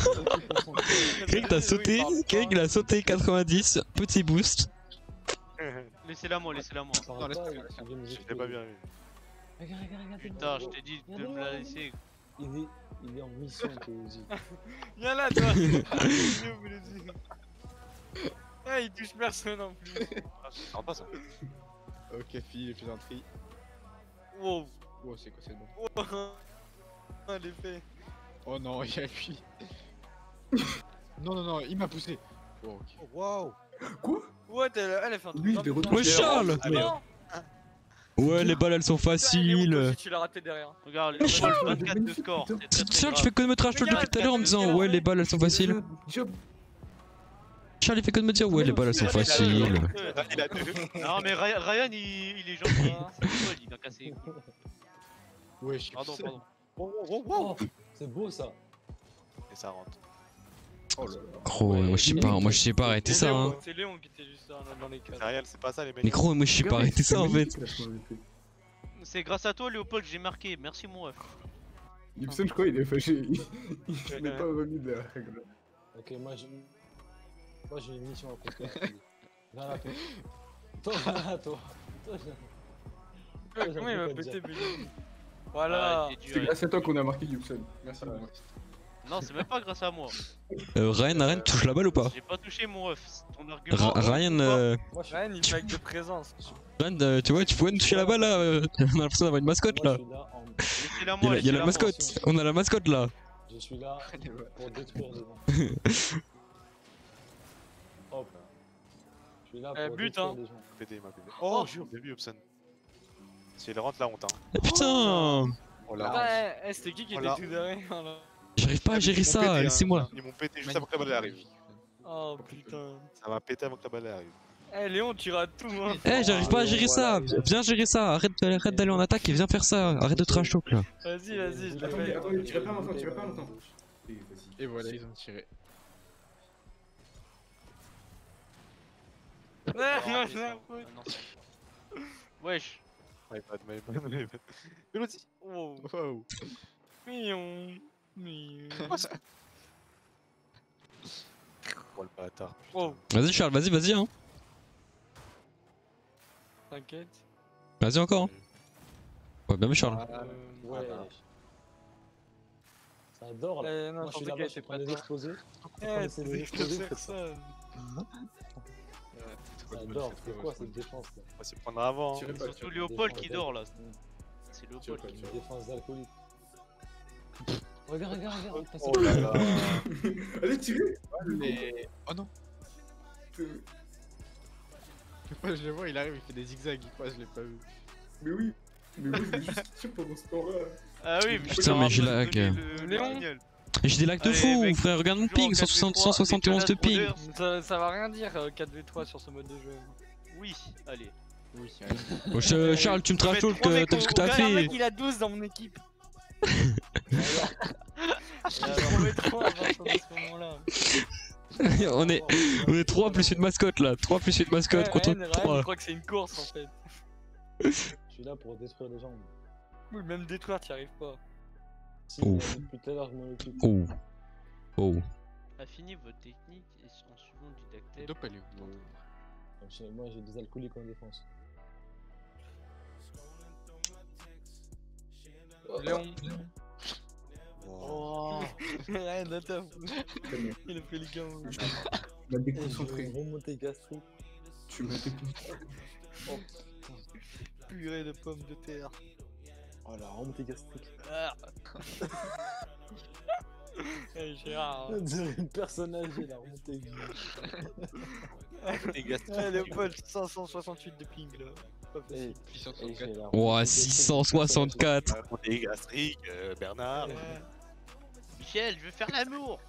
Kanek t'as sauté, Kanek il a sauté 90, petit boost. Laissez-la moi, laissez-la moi. Parle Non, laisse pas, pas, il laisse vient nous J'étais exploser. pas bien vu. Regarde, regarde, regarde. Putain, je t'ai dit de me la laisser. Il est en mission, Elodie. Viens là, toi. Viens, vous le dites. Ah, il touche personne en plus. Ah, c'est sympa ça. Ok, fille, plaisanterie. Wow. Oh, c'est quoi, c'est bon. Wow. Ah, l'effet. Oh non, il y a lui. Non, non, non, il m'a poussé. Oh, ok. Oh, waouh! Quoi? What, elle a fait un truc. Lui, je l'ai retrouvé. Ouais, Charles! Non. Ouais, les balles elles sont Putain, Léon, toi faciles. aussi, tu l'as raté derrière. Regarde, les balles 24 de score. C'est très, très Charles, tu grave. fais que de me trash tout à l'heure en me disant ouais, les balles elles sont faciles. Job. Charles il fait que de me dire ouais, les balles elles sont faciles. Il a deux. Non, mais Ryan, il est gentil. C'est cool, il va casser les couilles. Ouais, je Pardon, pardon. Oh, c'est beau ça. Et ça rentre. Oh là là. Gros, moi je sais pas arrêter ça hein. C'est Léon qui était juste là dans les cases. C'est réel, c'est pas ça les mecs. Mais gros, moi je sais pas arrêter ça en fait. C'est grâce à toi, Léopold, que j'ai marqué. Merci, mon ref. Gibson, je crois, il est fâché. Il n'est pas remis de la règle. Ok, moi j'ai une mission à accomplir. Viens là, toi. Toi, viens là, toi. Toi, viens. Comment il m'a j'avoue pas pété, dire. Béli? Voilà. Ah, t'es dur, C'est grâce à toi qu'on a marqué Gibson. Merci. Ouais. mon gars. Non, c'est même pas grâce à moi. Ryan touche la balle ou pas? J'ai pas touché mon ref. Ton argument. Ryan, Moi, je suis, Ryan, il fait avec de présence. Ryan, tu vois, tu pouvais nous toucher la balle là. On a l'impression d'avoir une mascotte moi, là. je suis là en... Laissez-la Il y moi. a la laissez-la moi. mascotte. On a la mascotte là. Je suis là pour détruire les gens. Hop là. Je suis là pour but, détruire hein. les gens. Pété, il m'a pété. Oh, jure, bien vu, Hobson. Si il rentre la honte, hein. Ah, putain. Oh la honte. Ouais, c'était qui était Voilà. tout derrière là? J'arrive pas à gérer Ils m'ont ça, pété, hein. laissez-moi. Ils m'ont pété juste avant que la balle arrive. Oh putain. Ça m'a pété avant que la balle arrive. Eh Léon, tu rates tout hein. Eh, j'arrive pas à gérer ça. Viens gérer ça. Arrête d'aller en attaque et viens faire ça. Arrête de trash talk là. Vas-y, vas-y, je le Attendez, fais. attendez, tirez pas longtemps, tirez pas longtemps. Et voilà, ils ont tiré. Ouais, non, Wesh. My bad, my bad, my bad. Mélodie. Wow. Wow. Mignon. Mignon. Oh le bâtard. Wow. Vas-y, Charles, vas-y, hein. T'inquiète. Vas-y encore. Hein. Ouais, bien vu, Charles. Ouais. Ça adore là. Non, Moi, je suis surtout là-bas, qu'elle je suis était prends pas des exposés. Eh, c'est des c'est explosifs, des c'est ça. personnes. Ça adore. C'est quoi cette défense là? On va s'y prendre avant. Hein. Tirez pas, Surtout tirez Léopold qui dort là. C'est pas, Léopold tirez qui pas. dort. Défense d'alcoolique. Regarde. Putain, Oh là là. Allez, tirez. Mais... Oh non. Moi je le vois, il arrive, il fait des zigzags, il croit, je l'ai pas vu. Mais oui. Mais moi, je vais juste tirer pendant ce temps-là. Ah oui, mais Putain, mais j'ai lag. Léon. Et j'ai des lags de Allez, fou, mec, frère. Regarde mon toujours ping, en 171 de ping. Ça va rien dire 4v3 sur ce mode de jeu. Oui, allez. Oui, allez. Oh, Charles, tu me trash talk, trois mecs t'as vu ce que t'as Regarde, fait. mec, il a 12 dans mon équipe. Il a 3v3 à partir de ce moment-là. on est 3 plus une mascotte là. 3 plus une mascotte Ouais, contre Ryan, je 3. crois que c'est une course en fait. Je suis là pour détruire les gens. Oui, même détruire, t'y arrives pas. Si, Ouf. depuis tout à l'heure, je m'en occupe. Oh. Oh. Affinez votre technique et en suivant du dactyle. Dope, elle est où? Moi, j'ai des alcooliques en défense. Léon. Oh. Rien de ta Très bien. Il a fait les gars. Tu m'as déconcentré. Remonter gastrique. Tu m'as déconcentré. Purée de pommes de terre. Oh la remontée gastrique. Ah. Eh Gérard. On dirait une personne âgée, la remontée gastrique. Eh Léopold, 568 de ping là. Pas facile. Ouah, 664. Des gastriques, Bernard. Michel, je veux faire l'amour.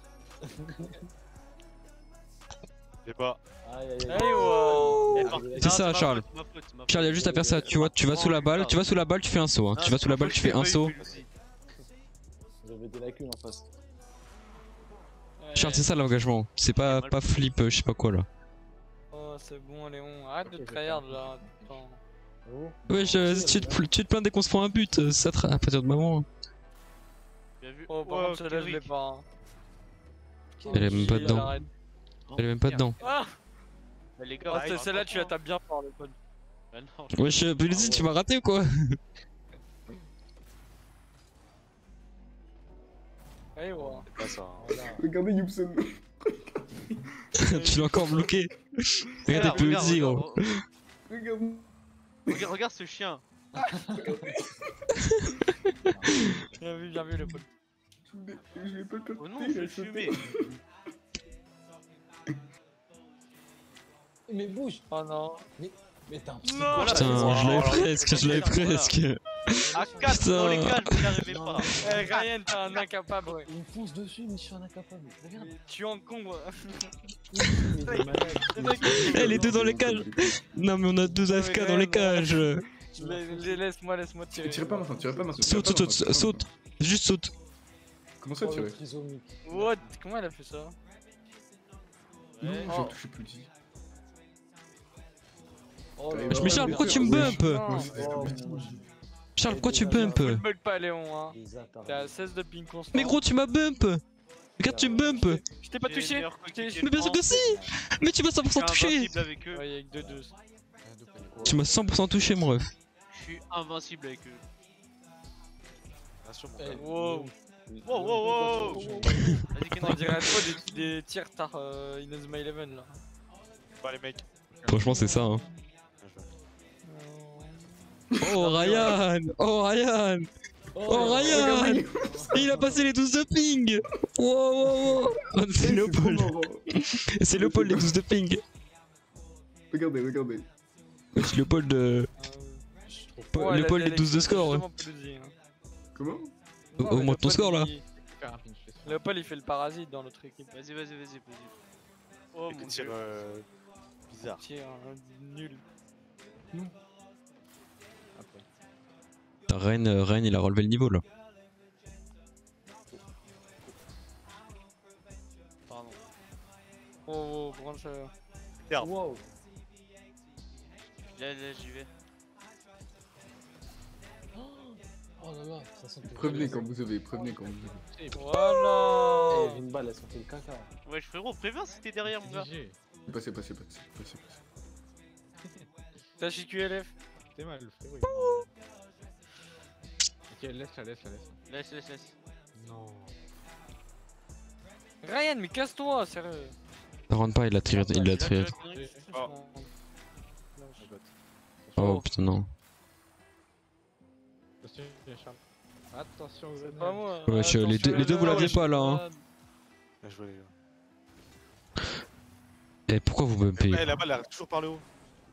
Je sais pas. Aïe aïe aïe. Allez, wow. C'est ça, Charles. Charles, il y a juste à faire ça. Tu vois, tu vas sous la balle, tu fais un saut. Hein. Tu vas sous la balle, tu fais un saut. J'avais des lacunes en face. Charles, c'est ça l'engagement. C'est pas flip, je sais pas quoi là. Oh, c'est bon, Léon. Arrête de tryhard là. Putain. Ouais, tu te plains dès qu'on se prend un but. Ça à partir de moment. Bien vu. Oh, par contre, celle-là, je l'ai pas. Hein. Elle est même pas Il dedans. arrête. Elle est même pas dedans. Ah, Les gars, oh, celle-là, tu la tapes bien fort, Léopold. Ah non, Wesh, Peluzzi, tu m'as raté ou quoi? Allez, ouais. C'est pas ça. Hein. Voilà. Regardez Youpson. Tu l'as encore bloqué. Regarde tes Peluzzi, gros. Regarde. Regarde ce chien. Bien vu, Léopold. Je l'ai pas capté. Oh non, il je a suis sauté. fumé. Mais bouge. Oh non. Mais t'es un Non. Putain, je l'avais presque, je l'avais Voilà. presque. À 4 dans les cages, vous n'y arrivez pas. Eh, Ryan, t'es un incapable, ouais. Il me fonce dessus, mais je suis un incapable. Regarde. Mais tu encombres. Mais il est malade. Eh, les deux dans les cages. Non, mais on a deux AFK dans les cages. Laisse-moi tirer. Tirez pas maintenant, tirez pas maintenant. Saute. Juste saute. Comment ça Oh, le tirer? trisomique. What? Comment elle a fait ça? Non, Ouais. j'ai touché plus dit. Oh là Mais là. Mais Charles, pourquoi tu me bump? Non. Oh, Charles, pourquoi tu bump? Bug pas, Léon, hein. les attardés. T'es à 16 de ping constant. Mais gros, tu m'as bump. Regarde, tu me bump. Je t'ai pas J'ai les touché. meilleurs Je t'ai- coéquipiers Mais bien sûr que si. Mais tu m'as 100% touché. invincible avec eux. Ouais, y'a que 2-2. Tu m'as 100% touché, mon ref. Je suis invincible avec eux. Bien sûr, mon Eh, gars. Wow. Wow, wow, wow. Vas-y, On Kendrick. dirait trop des tirs tard Inazuma Eleven là. Bah les mecs. Franchement, c'est ça. Hein. Oh Ryan! Oh Ryan! Oh Ryan! Il a passé les 12 de ping! Wow, wow, wow. C'est Léopold! C'est Léopold les 12 de ping! Regardez, regardez. C'est Léopold. Léopold les 12 de score, ouais. Comment? Augmente ton score là! Léopold il fait le parasite dans notre équipe. Vas-y, vas-y, vas-y. Oh Avec mon des tirs dieu. bizarres. Tir nul. Putain, Ryan il a relevé le niveau là. Pardon. Oh, prends ça. Wow. Là, j'y vais. Oh là là, ça sent que Prévenez quand vous avez, prévenez quand vous avez. Voilà. Eh, une balle, elle sentait le caca. Wesh, frérot, préviens si t'es derrière, mon gars. C'est passé, passé, passé, passé, passé. T'as QLF. T'es mal, frérot. Ok, laisse-la. Laisse, laisse, laisse. Non. Ryan, mais casse-toi, sérieux. Ça rentre pas, il l'a tiré. Il l'a tiré. Oh putain, non. Attention, Charles. Attention, C'est pas moi. Wesh, les deux vous l'aviez pas là. Hein. Bien joué les gars. Et pourquoi vous me payez? Eh, la balle elle arrive toujours par le haut.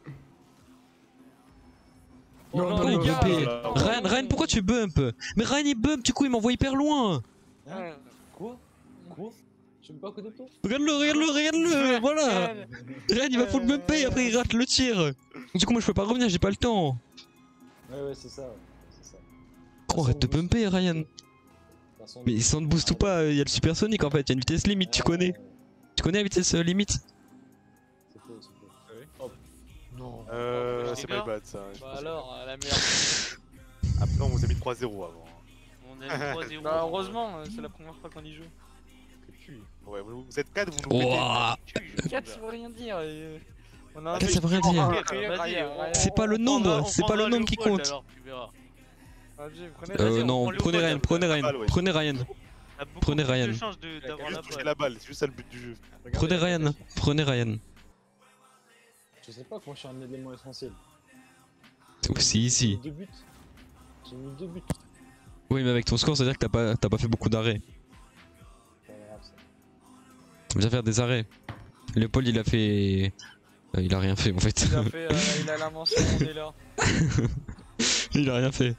Oh non, Pourquoi les vous gars. bumpez? Ryan, pourquoi tu bump? Mais Ryan il bump, du coup il m'envoie hyper loin. Hein? Quoi? Je suis même pas à côté de toi? Regarde-le, voilà. Ryan il va full bumper, après il rate le tir. Du coup moi je peux pas revenir, j'ai pas le temps. Ouais, c'est ça. C'est ça. Oh, arrête de bumper Ryan. Mais sans te boost ou pas, il y a le supersonique en fait, il y a une vitesse limite, tu connais. Tu connais la vitesse limite? C'est faux, c'est faux. Non. C'est my bad ça. Bah alors, la merde. Après on vous a mis 3-0 avant. On a eu 3-0. Bah heureusement, c'est la première fois qu'on y joue. Ouais, vous êtes 4, vous nous Ouah. 4 ça veut rien dire. On a un 4 ça veut rien dire. C'est pas le nombre, c'est pas le nombre qui compte. Alors, tu verras. Non, prenez Ryan. Prenez Ryan. Prenez Ryan. Juste toucher la balle, c'est juste ça le but du jeu. Prenez Ryan. Je sais pas comment je suis un élément essentiel. Si. 2 buts. J'ai mis 2 buts. Oui, mais avec ton score, ça veut dire que t'as pas fait beaucoup d'arrêts. C'est pas grave ça. Tu vas faire des arrêts. Léopold, il a fait. Il a rien fait en fait. Il a la mention, on est là. Il a rien fait.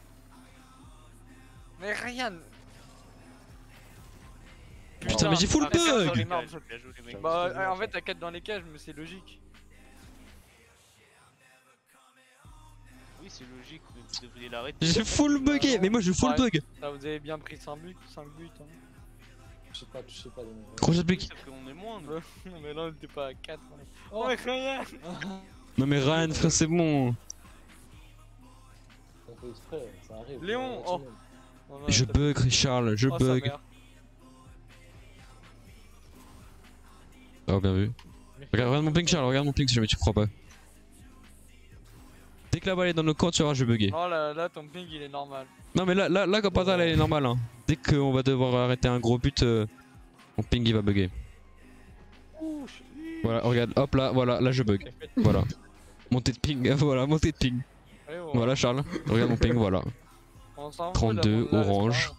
Mais Ryan. Putain, mais j'ai full bug. Bah en fait t'as 4 dans les cages, mais c'est logique. Oui, c'est logique, mais vous devriez l'arrêter. J'ai full bugué, mais moi je full bug. Là vous avez bien pris 5 buts. Hein. Je sais pas les mecs. Gros bug. Sauf qu'on est moins. Non mais là on était pas à 4. Oh Ryan. Non mais Ryan, frère, c'est bon. Ça fait exprès, ça arrive. Léon, oh. Je bug, Charles, je bug. Oh, bien vu. Regarde mon ping, Charles, regarde mon ping si jamais tu crois pas. Dès que la balle est dans le camp, tu verras, je vais bugger. Non, là ton ping il est normal. Non, mais là comme pas ça, elle est normale. Hein. Dès qu'on va devoir arrêter un gros but, mon ping il va bugger. Voilà, regarde, hop là, voilà, là je bug. Voilà. Montée de ping, voilà, montée de ping. Voilà, Charles, regarde mon ping, voilà. 32, orange.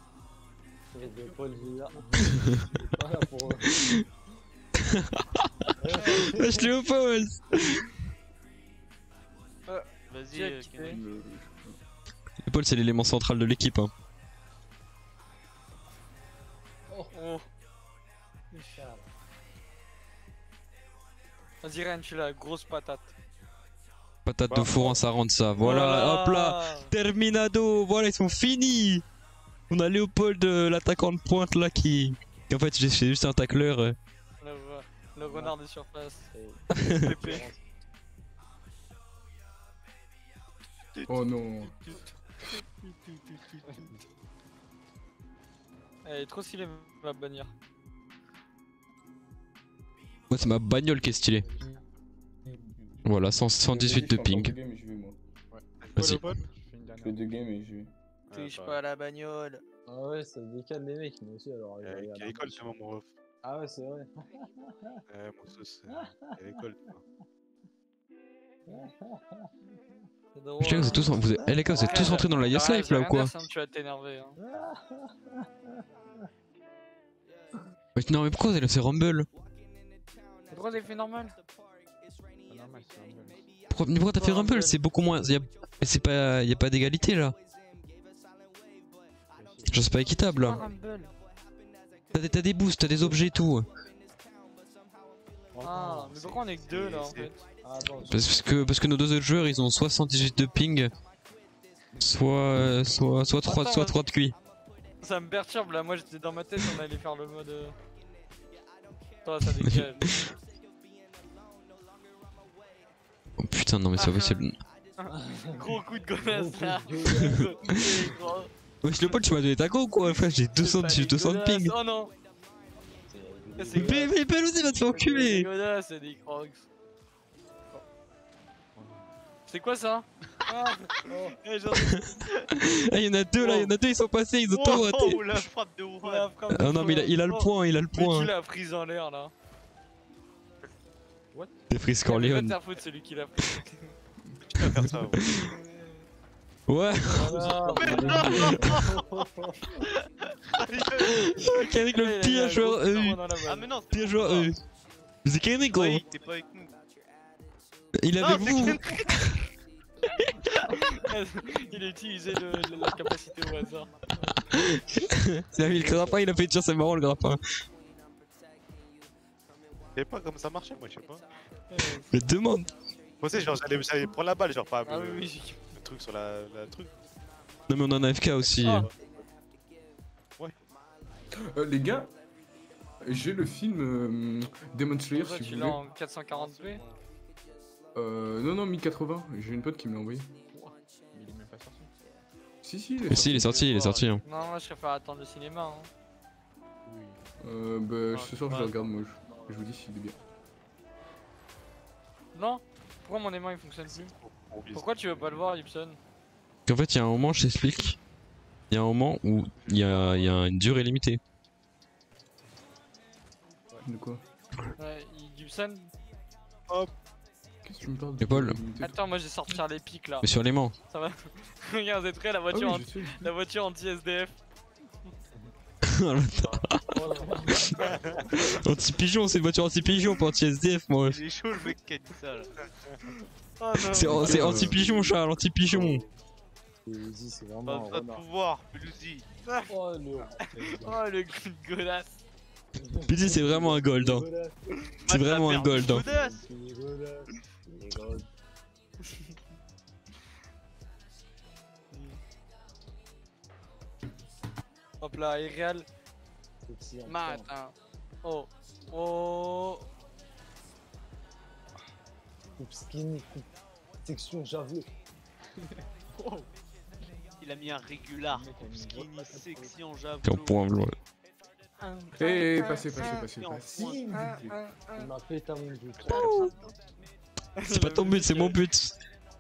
Wesh Léopold. Vas-y, Léopold c'est l'élément central de l'équipe. Hein. Oh. Vas-y Ren, tu l'as, grosse patate. Patate de four en ça rentre ça. Voilà, hop là. Terminado, voilà, ils sont finis. On a Léopold, l'attaquant de pointe là qui en fait c'est juste un tacleur. Le renard de surface. Oh non. Elle est trop stylée ma bannière. Moi c'est ma bagnole qui est stylée. Voilà, 118 de ping. Vas-y. Je fais 2 games et je vais. Touche pas à la bagnole. Ah ouais, ça décale les mecs, moi aussi alors. À l'école, c'est mon ref. Ah ouais, c'est vrai. Mon sauce, à l'école. Je sais que vous êtes tous, eh, les gars, vous êtes tous rentrés dans la Yes Life là ou quoi? Tu vas t'énerver. Hein. Mais non, mais pourquoi vous avez lancé Rumble? Pourquoi t'as fait normal? C'est normal, c'est normal. Pourquoi t'as fait Rumble? C'est beaucoup moins. Mais c'est pas. Y'a pas d'égalité là. Genre, c'est pas équitable là. T'as des boosts, t'as des objets et tout. Ah, mais pourquoi on est que deux là en fait? Parce que nos deux autres joueurs ils ont soit 118 de ping, soit 3 de QI. Ça me perturbe là, moi j'étais dans ma tête, on allait faire le mode. Toi ça décale. Oh putain, non mais c'est pas possible. Gros coup de godasse là. Wesh, le pote, tu m'as donné ta go ou quoi? Frère, j'ai 200 de ping. Oh non! Mais Pelosi va te faire enculer! C'est godasse, c'est des crocs. C'est quoi ça? Ah, y'en a deux là, y'en a deux, ils sont passés, ils ont tout raté. Oh la frappe de Wuhan. Ah non, mais il a le point, il a le Mais point. qui l'a prise en l'air là? T'es pris Scorleone. C'est faute celui qui l'a pris. Tu vas faire ça, Ouais. Kanik le pire joueur EU. Ah mais non, Pire joueur EU. C'est Kanik gros. Ouais, t'es pas avec nous. Il est avec vous. Il a utilisé la capacité au hasard. Il a mis le grappin, il a fait tiens c'est marrant le grappin. Je sais pas comment ça marchait, moi, je sais pas. Mais demande. Moi aussi, genre, j'allais prendre la balle, genre, pas Ah oui, oui. le truc sur la truc. Non mais on en a AFK aussi. Ah. Les gars, j'ai le film Demon Slayer Toi, si tu vous l'as voulez. en 440p? Non, 1080. J'ai une pote qui me l'a envoyé. Mais il est même pas sorti. Si, Mais si, il est sorti, il est sorti. Hein. Non, moi je préfère attendre le cinéma. Hein. Bah, ce soir je le regarde, moi. Je vous dis s'il est bien. Non? Pourquoi mon aimant il fonctionne plus? Pourquoi tu veux pas le voir, Gibson? En fait, il y a un moment, je t'explique. Il y a un moment où il y a une durée limitée. De quoi? Ouais, Gibson? Qu'est-ce que tu me parles Et Paul. Attends, moi j'ai sorti les pics là. Mais sur l'aimant. Ça va? Regarde, vous êtes prêts, la voiture, la voiture anti-SDF. Anti-pigeon, c'est une voiture anti-pigeon, pas anti-SDF, moi. Il est chaud le mec qui a dit ça là. Oh, C'est anti-pigeon, Charles, anti-pigeon. Pelosi, c'est Pas vraiment de pouvoir, Pelosi. Oh non. Oh le coup de godasse. Piti, c'est vraiment un gold. Hein. C'est vraiment un gold. Hein. Hop là, irréel. Matin. Oh. Oh. Coupe skinny, coupe section javelot. Il a mis un régular, skinny, sexy en C'est un javelot. point blanc. Eh, passez. en Passez. Il m'a fait ta mon but. C'est pas ton but, c'est mon but.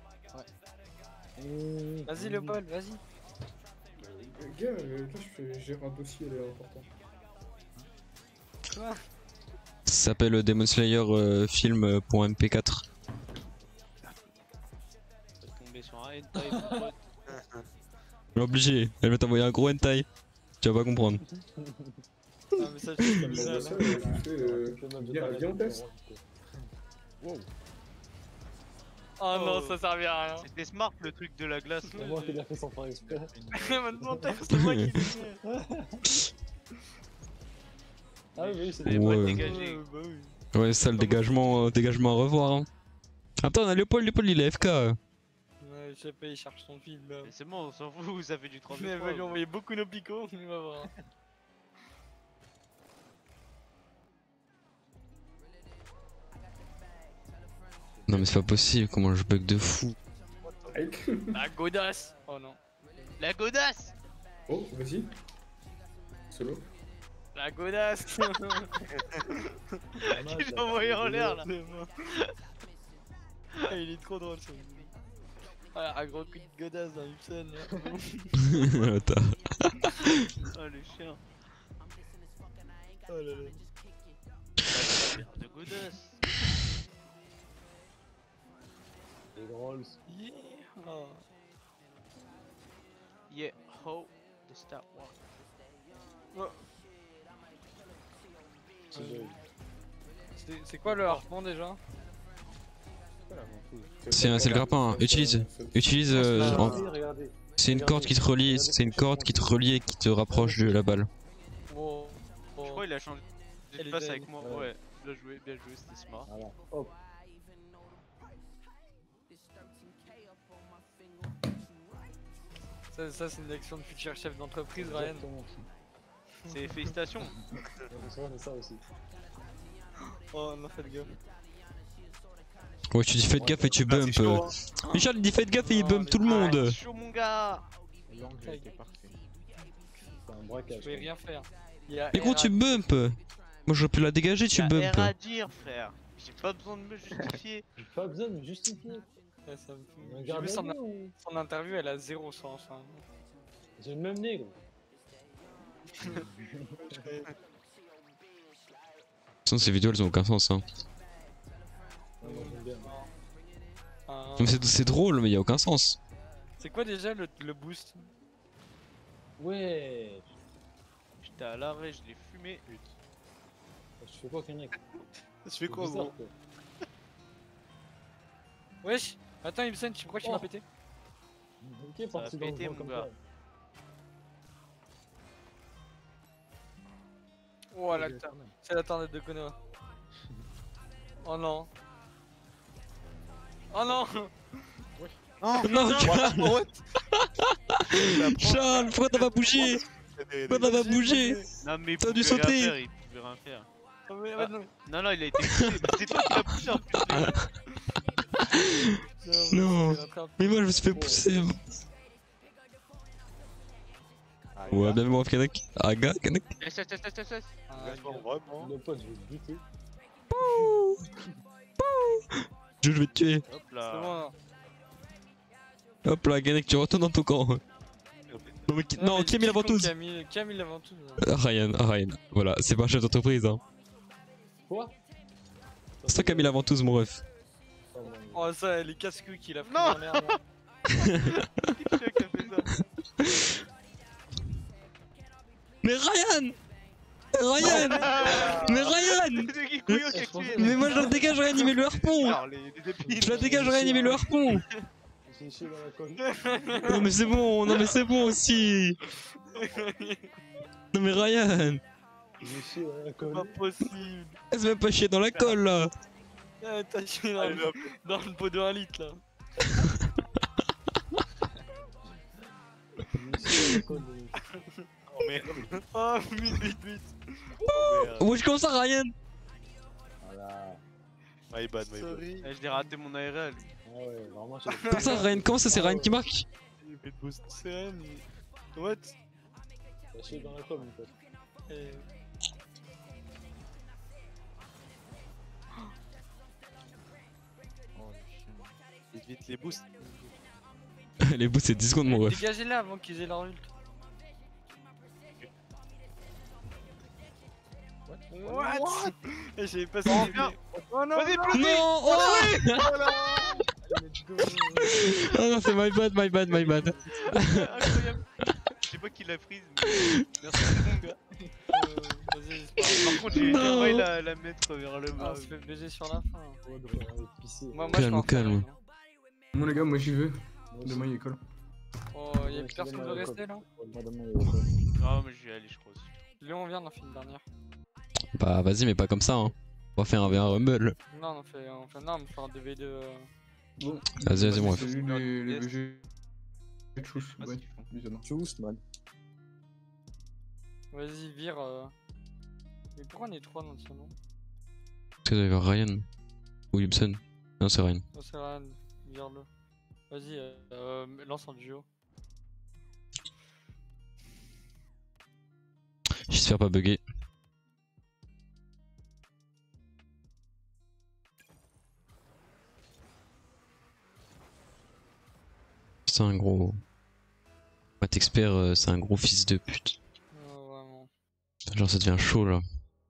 Vas-y, le Paul, vas-y. Gars, là je gère un dossier important. Quoi? Ça s'appelle Demon Slayer film.mp4. Tomber sur un hentai, mon pote. Obligé, elle va t'envoyer un gros hentai. Tu vas pas comprendre. Un message subliminal. Viens en test. Oh non, ça servait à rien. C'était smart le truc de la glace. C'est moi qui l'ai fait sans faire exprès. Maintenant, c'est moi qui l'ai fait. Ah oui, c'est Les Ouais. boîtes dégagées. Bah oui. Ouais, ça, le dégagement à revoir. Hein. Attends, on a Léopold, il est FK. Ouais, je sais pas, il cherche son film là. Mais c'est bon, on s'en fout, vous avez du 3 Mais elle va lui envoyer beaucoup nos picots, il va voir. Non, mais c'est pas possible, comment je bug de fou. La godasse. Oh non. La godasse. Oh, vas-y. Solo. La godasse. Il l'a envoyé en l'air là. Ah, il est trop drôle ce Ah, un gros coup de godasse dans Ibsen là. Attends. Oh le chien. Oh là là. De godasse. Les Rolls. Yeah. Yeah, ho, the start walk. C'est joli. C'est quoi le harpon déjà? C'est le grappin, hein. Utilise. Utilise. Regardez. C'est une corde qui te relie. C'est une corde qui te relie et qui te rapproche de la balle. Wow. Je crois qu'il a changé de Elle est place belle. avec moi. Ouais, bien joué, c'était smart. Voilà. Hop. Ça c'est une action de futur chef d'entreprise, Ryan. Exactement. C'est félicitations. C'est ça aussi. Oh non, faites gaffe. Ouais, tu dis faites gaffe et tu Là, c'est bump. chaud, hein. Michel il dit faites gaffe et il Non, bump mais- tout le monde. Ah, c'est chaud mon gars. L'angle était parfait. C'est un Je braquage. pouvais rien faire. Il y a Mais gros, R tu bump. Moi j'aurais pu la dégager, tu Y'a bump. R à dire, frère. J'ai pas besoin de me justifier. J'ai pas besoin de me justifier. Ouais, ça me fout. On a J'ai gardé vu la vie, ou- son interview, elle a zéro sens. Hein. J'ai le même nez, gros. De toute façon, ces vidéos elles ont aucun sens. Hein. Ouais, moi, j'aime bien. Un- Non, mais c'est drôle, mais il y a aucun sens. C'est quoi déjà le boost? Ouais. J'étais à l'arrêt, je l'ai fumé. Je fais quoi, Kennec? Je fais quoi, gros? Wesh. Attends Ibsen, pourquoi tu m'as pété? Ok, Ça parti va dans le péter, vent mon comme gars. ça. Oh la c'est la tornade de Konoha. Oh non. Oh non. Non, Charles, Charles, pourquoi t'as pas bougé? Pourquoi t'as pas bougé? Non mais il T'as dû pouvait rien sauter. faire, il pouvait rien faire. Oh, mais, Ah. non. Non, il a été poussé. Bah, c'est toi qui l'as poussé en plus. Non. je rattrape. Mais moi je me suis fait pousser. Ouais, bien moi, Kanek. Aga, Kanek. Laisse. Ah, Vraiment. Le pote, je vais le buter. Je vais te tuer. Hop c'est là. bon. Hop là, Kanek, tu retournes dans ton camp. Non, mais, non, mais qui a mis la quiconque ventouse? Qui a mis la ventouse? Ryan. Voilà, c'est pas un chef d'entreprise. Hein. Quoi? C'est toi qui a mis la ventouse, mon ref. Oh ça, les casse-couilles qu'il a pris Non. dans l'air. là. Qui c'est qui a fait ça? Mais Ryan! Ryan! Mais Ryan! C'est qui couillon qui a tué? Mais moi je la dégage, Ryan, il met le harpon! Alors, les épines. Je la dégage, Ryan, il met le harpon! J'ai chié dans la colle. Non mais c'est bon, aussi! Non mais Ryan! J'ai chié dans la Pas colle. possible. Elle même pas chier dans la colle là! Ah, t'as chié Allez, hop. dans le pot de 1 litre là. J'ai chié dans la colle. Oh merde. Oh, vite. Oh, merde. Wesh, comment ça, Ryan? Voilà. My bad, my bad. Sorry. Eh, je l'ai raté mon ARL. Ah ouais, vraiment, j'ai Comment ça, Ryan? Comment ça, c'est Ryan qui marque? J'ai fait de boost. C'est Ryan. What? chié dans la colle, mon pote. Eh, Vite les boosts. Les boosts, c'est 10 secondes, mon ref. Dégagez-la avant qu'ils aient leur ult. What? Eh, j'avais pas Oh, suivi. viens. Oh non! Vas-y, plus Non! Oh! Let's go. Oh non, c'est my bad. incroyable. Je sais pas qui l'a prise, mais merci mon gars. Vas-y, c'est pas grave. Par contre, j'ai Non. failli la mettre vers le Ah, bas. on se fait BG sur la fin. Ouais, devrait aller pisser. Moi, Calme, je peux en faire calme. une, hein. Bon, les gars, moi j'y vais. Moi aussi. Demain, il y a école. Oh, y'a plus personne veut rester là? Moi, demain, il y a l'école. Non, mais je vais aller, je crois aussi. Léon, viens, on en fait une dernière. Bah, vas-y, mais pas comme ça, hein. On va faire un V1 Rumble. Non, on fait non, on fait un 2v2. Bon, Vas-y, mon ref. salut les VG. Tchuss, Ah, ouais, c'est fou. bisous. Tchuss, man. Vas-y, vire. Mais pourquoi on est 3 dans ce nom? Est-ce que vous allez voir Ryan? Ou Ibsen? Non, c'est Ryan. Oh, c'est rien, vire-le. Vas-y, lance en duo. J'espère pas bugger. C'est un gros. Matt expert, c'est un gros fils de pute. Vraiment. Genre ça devient chaud là.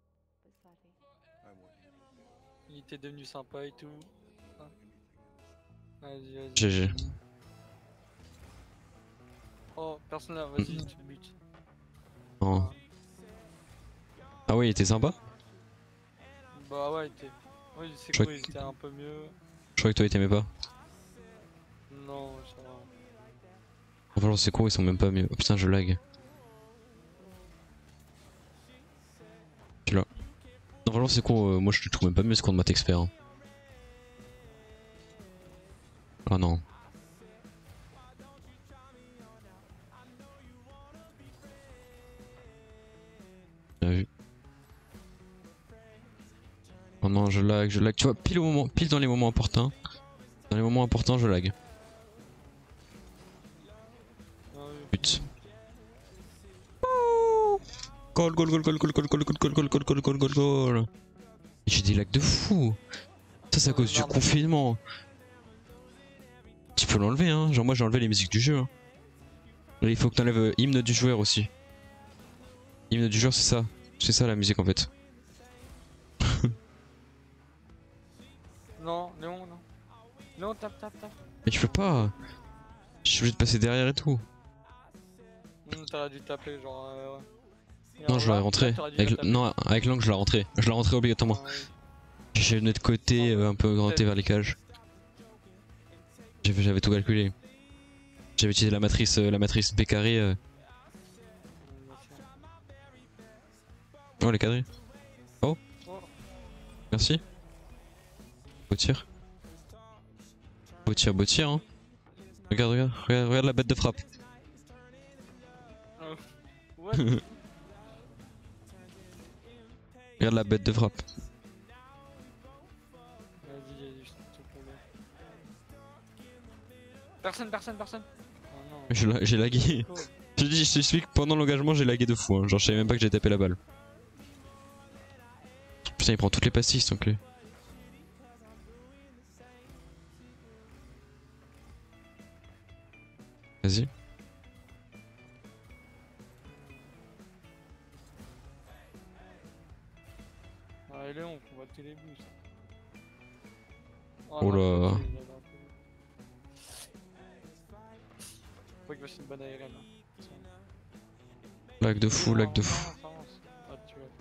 Il était devenu sympa et tout. Ah. Vas-y, vas-y. GG. Oh, personne là, vas-y, tu le butes. Oh. Ah oui, il était sympa? Bah ouais, il était. Oui, c'est Je cool, crois il était un peu mieux. Je croyais que toi il t'aimait pas. Non, ça va. Enfin, c'est con, ils sont même pas mieux. Oh putain, je lag. Tu l'as. Non, vraiment, c'est con, moi je le trouve même pas mieux ce qu'on de maths expert. Hein. Oh non. Bien vu. Oh non, je lag, je lag. Tu vois, pile au moment, pile dans les moments importants. Dans les moments importants, je lag. Ah oui. But. Goal, goal, goal, goal, goal, goal, goal, goal, goal, goal, goal, goal, goal, goal, goal. J'ai des lags de fou. Ça, c'est à cause du confinement. Tu peux l'enlever, hein. Genre, moi, j'ai enlevé les musiques du jeu. Hein. Et il faut que t'enlèves hymne du joueur aussi. Hymne du joueur, c'est ça. C'est ça la musique en fait. Non, Léon, non. Léon, tape, tape, tape. Mais je peux pas. Je suis obligé de passer derrière et tout. T'aurais dû taper, genre. Ouais. Et Non, alors je l'aurais là, rentré. t'aurais dû Avec, la taper. non, avec l'angle, je l'ai rentré. Je l'ai rentré obligatoirement. Ah, oui. J'ai le nez de côté, un peu orienté vers les cages. J'avais tout calculé. J'avais utilisé la matrice B carré. Oh, les cadrés. Oh. Oh. Merci. Beau tir. Beau tir, hein. Regarde la bête de frappe. Ouais. Regarde la bête de frappe. Vas-y, je te promets. Personne. Oh non. J'ai lagué. Oh. Je t'explique que pendant l'engagement j'ai lagué 2 fois. Hein. Genre je savais même pas que j'ai tapé la balle. Putain, il prend toutes les pastilles, cet enculé. Vas-y. Ah, Léon, on va te les boosts. Oh là. Faut qu'il fasse une bonne ARM. Lag de fou, lag de fou. Ah, tu vois.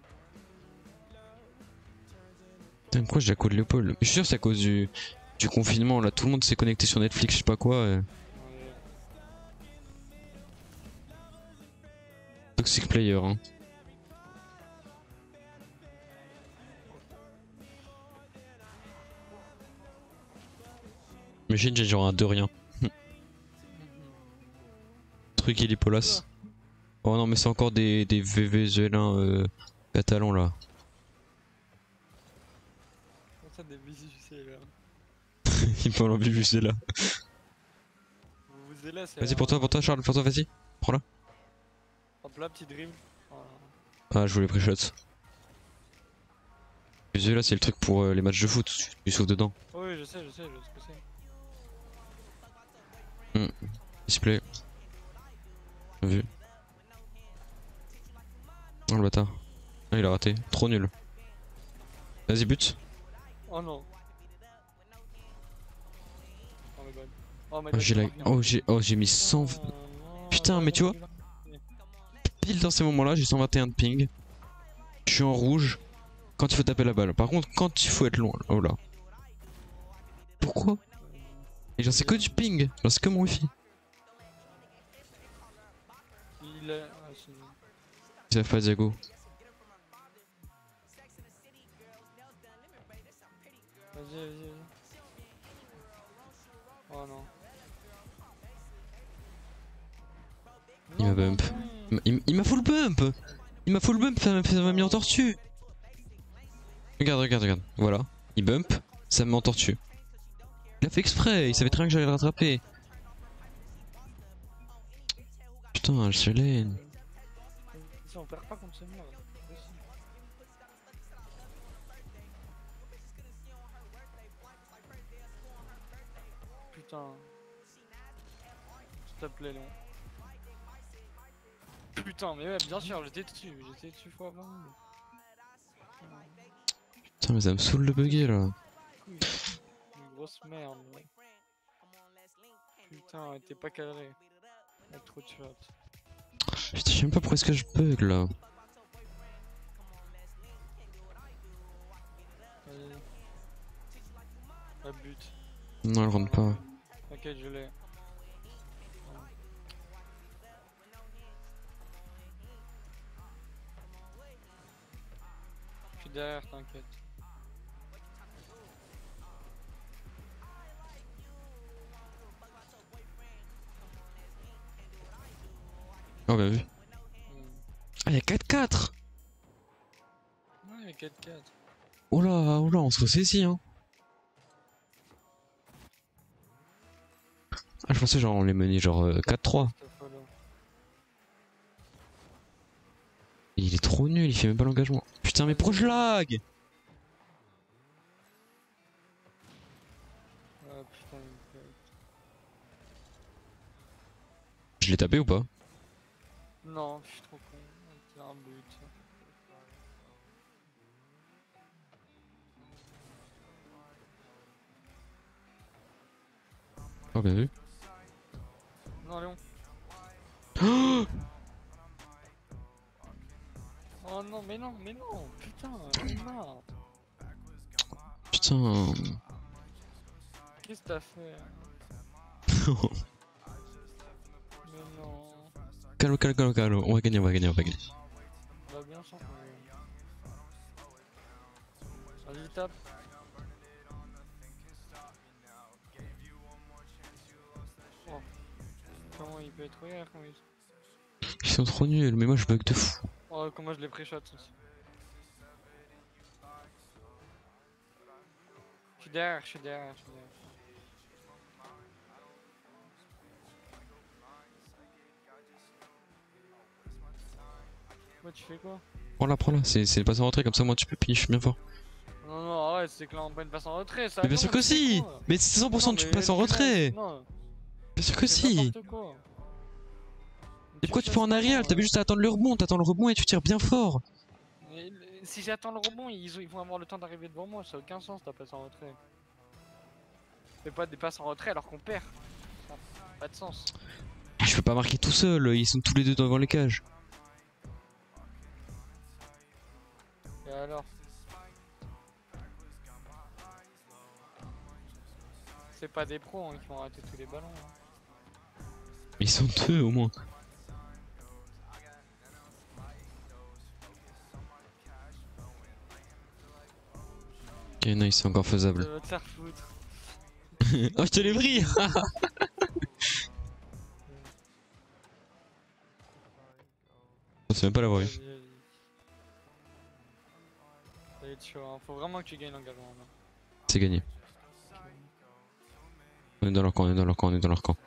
Putain, pourquoi j'ai la code Léopold? Je suis sûr c'est à cause du confinement là, tout le monde s'est connecté sur Netflix, je sais pas quoi. Ouais. Toxic player hein. Imagine j'ai genre un de rien. Truc il est polasse. Oh non mais c'est encore des VVZ1 catalans là. Ça, des bisous, je sais là. Il peut l'envie vu c'est là. Vous êtes là, c'est. Vas-y pour toi Charles, pour toi vas-y. Prends-la. Hop là, petit dream. Voilà. Ah je voulais pré-shot. VVZ là c'est le truc pour les matchs de foot, tu sauves dedans. Oui, je sais ce que c'est. Display. Bien vu. Oh le bâtard. Ah il a raté, trop nul. Vas-y but. Oh non. Oh my god. Oh my Oh god. j'ai la... j'ai mis 100... Putain, mais tu vois, pile dans ces moments là j'ai 121 de ping. Je suis en rouge quand il faut taper la balle. Par contre quand il faut être loin, oh là. Pourquoi? Et genre c'est que du ping, genre c'est que mon wifi. Il est. Ah, c'est. Ils savent pas Diago. Vas-y. Oh non. Il m'a bump. Il m'a full bump. Il m'a full bump, ça m'a mis en tortue. Regarde. Voilà. Il bump, ça me met en tortue. Il a fait exprès, il savait très bien que j'allais le rattraper. Putain, je suis laine. Si on perd pas contre ce mur. Putain. te plaît, Léon. Putain, mais ouais, bien sûr, j'étais dessus fois 20. Putain, mais ça me saoule de bugger là. Une grosse merde. Ouais. Putain, t'es pas cadré. Avec trop de shots. Putain, je sais même pas pourquoi est-ce que je bug là. Vas-y. La but. Non, elle rentre pas. Ok, je l'ai. Je suis derrière, t'inquiète. Oh, bien vu. Ah, y'a 4-4! Ouais, 4-4. Oh là, on se ressaisit hein. Ah, je pensais genre on les menait genre 4-3. Il est trop nul, il fait même pas l'engagement. Putain, mais pourquoi je lag? Ah putain, Je l'ai tapé ou pas? non, je suis trop con. C'est un but. Oh, bien vu. Non, Léon. Oh Oh non, mais non, putain, Neymar. putain. Qu'est-ce que t'as fait? Mais non. Calme, calme, calme, calme. On va gagner, on va gagner, on va gagner. On va bien sûr. Vas-y, tape. Oh. Comment il peut être hier comme il... Ils sont trop nuls, mais moi je bug de fou. Oh, comment je l'ai pré-shot aussi. Je suis derrière, je suis derrière. Ouais, tu fais quoi? Prends là, c'est le passe en retrait, comme ça moi tu peux punish bien fort. Non, non, arrête, c'est clairement pas une passe en retrait, ça. Mais bien sûr que si! Mais c'est 100% tu passes en retrait! Non, Bien sûr que si! quoi. Et pourquoi tu peux en arrière? T'avais juste à attendre le rebond, t'attends le rebond et tu tires bien fort! Si j'attends le rebond, ils vont avoir le temps d'arriver devant moi, ça n'a aucun sens ta passe en retrait. Fais pas des passes en retrait alors qu'on perd. Ça n'a pas de sens. Je peux pas marquer tout seul, ils sont tous les deux devant les cages. Et alors? C'est pas des pros hein, qui vont arrêter tous les ballons. Hein. Ils sont deux au moins. Ok, nice, c'est encore faisable. Ça va te faire foutre. Oh, je te l'ai pris! C'est même pas l'avoir eu. Ça va être chaud, hein. Faut vraiment que tu gagnes l'engagement. C'est gagné. On est dans leur camp, on est dans leur camp, on est dans leur camp.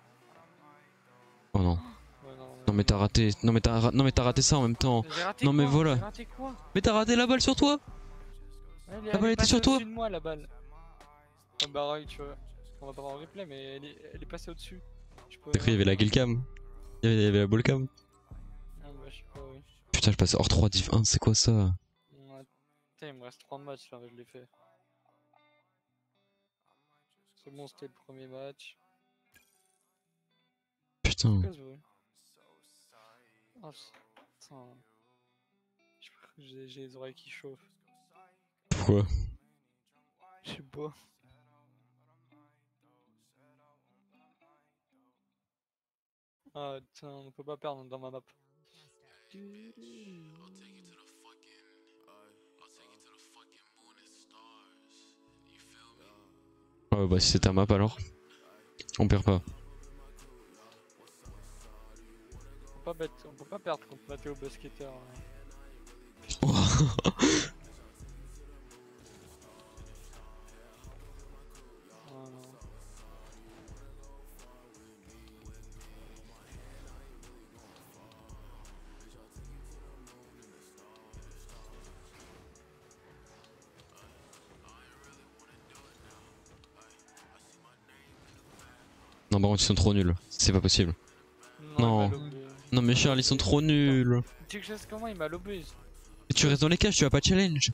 Oh non. Ouais, Non mais t'as raté, non mais t'as raté ça en même temps. Raté Non mais quoi? voilà. J'ai raté quoi? Mais t'as raté la balle sur toi. La balle était sur toi. De moi, la balle. Oh, bah ouais, tu vois. On va pas voir en replay mais elle est passée au-dessus. T'as cru il y avait la kill cam. Il y avait la ball cam. Ah bah je sais pas, oui. Putain je passe hors 3 div 1, c'est quoi ça? Ouais. Putain, il me reste 3 matchs là, je l'ai fait. C'est bon, c'était le premier match. Putain. Oh, putain. J'ai les oreilles qui chauffent. Pourquoi? Je sais pas. Ah putain, on peut pas perdre dans ma map. Ouais bah si c'est ta map alors. On perd pas. On peut pas perdre contre Mathéo Basketteur. Oh. Oh non. Non, par contre, ils sont trop nuls. C'est pas possible. Non. il m'a lobé. Non, mais Charles, ils sont trop nuls. Tu sais que je sais comment il m'a lobé. Et tu restes dans les cages, tu vas pas challenge.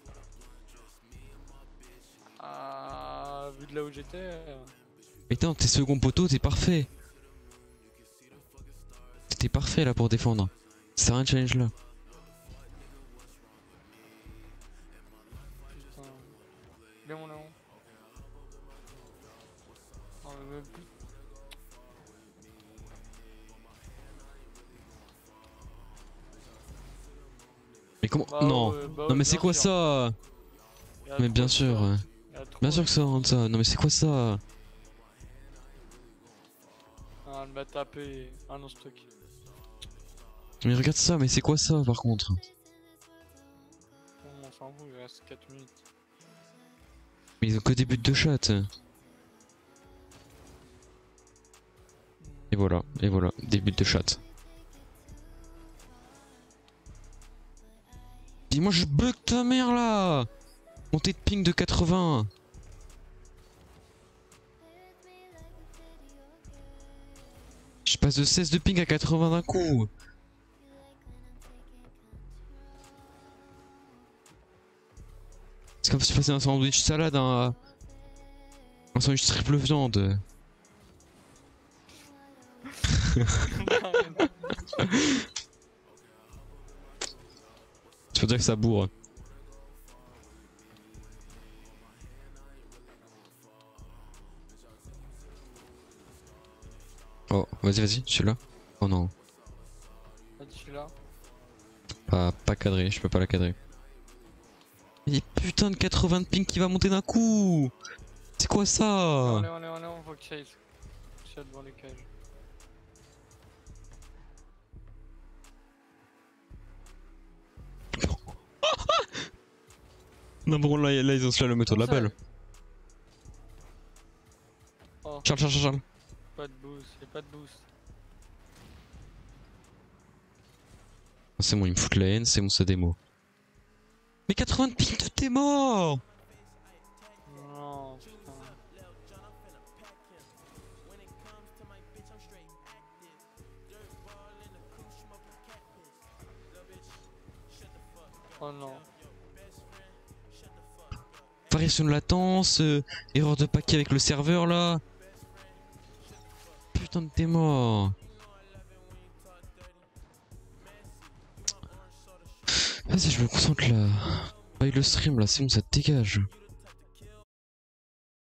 Ah, vu de là où j'étais. Mais attends, t'es second poteau, t'es parfait. T'es parfait là pour défendre. C'est un challenge là. Putain. Léon, Léon. Non, mais même plus. Mais comment? Bah, Non. bah, Non, mais bien c'est quoi sûr. ça? Il y a Mais trop bien de sûr. ça. Ouais. Il y a trop Bien de sûr que ça rentre ça. Non, mais c'est quoi ça? Ah, elle m'a tapé. Ah non, stock. Mais regarde ça, mais c'est quoi ça par contre? On s'en fout, il reste 4 minutes. Mais ils ont que des buts de chat. Et voilà, des buts de chat. Dis-moi, je bug ta mère là! Montée de ping de 80. Je passe de 16 de ping à 80 d'un coup. C'est comme si je passais un sandwich salade à un sandwich triple viande. Tu peux dire que ça bourre. Oh, vas-y, je suis là. Oh non, Ah, je suis là. pas cadré, je peux pas la cadrer. Il y a putain de 80 de ping qui va monter d'un coup. C'est quoi ça? Allez, on faut que j'aille. Je suis devant les cages. Non bon là ils ont slalom autour de la balle. Oh, Charles. pas de boost, y'a pas de boost. C'est bon, il me fout la haine, c'est bon, ça démo. Mais 80 de ping, t'es mort. Non, putain. Oh non. Variation de latence, erreur de paquet avec le serveur là. Putain de t'es mort. Vas-y, je me concentre là. Bye le stream là, c'est bon, ça te dégage.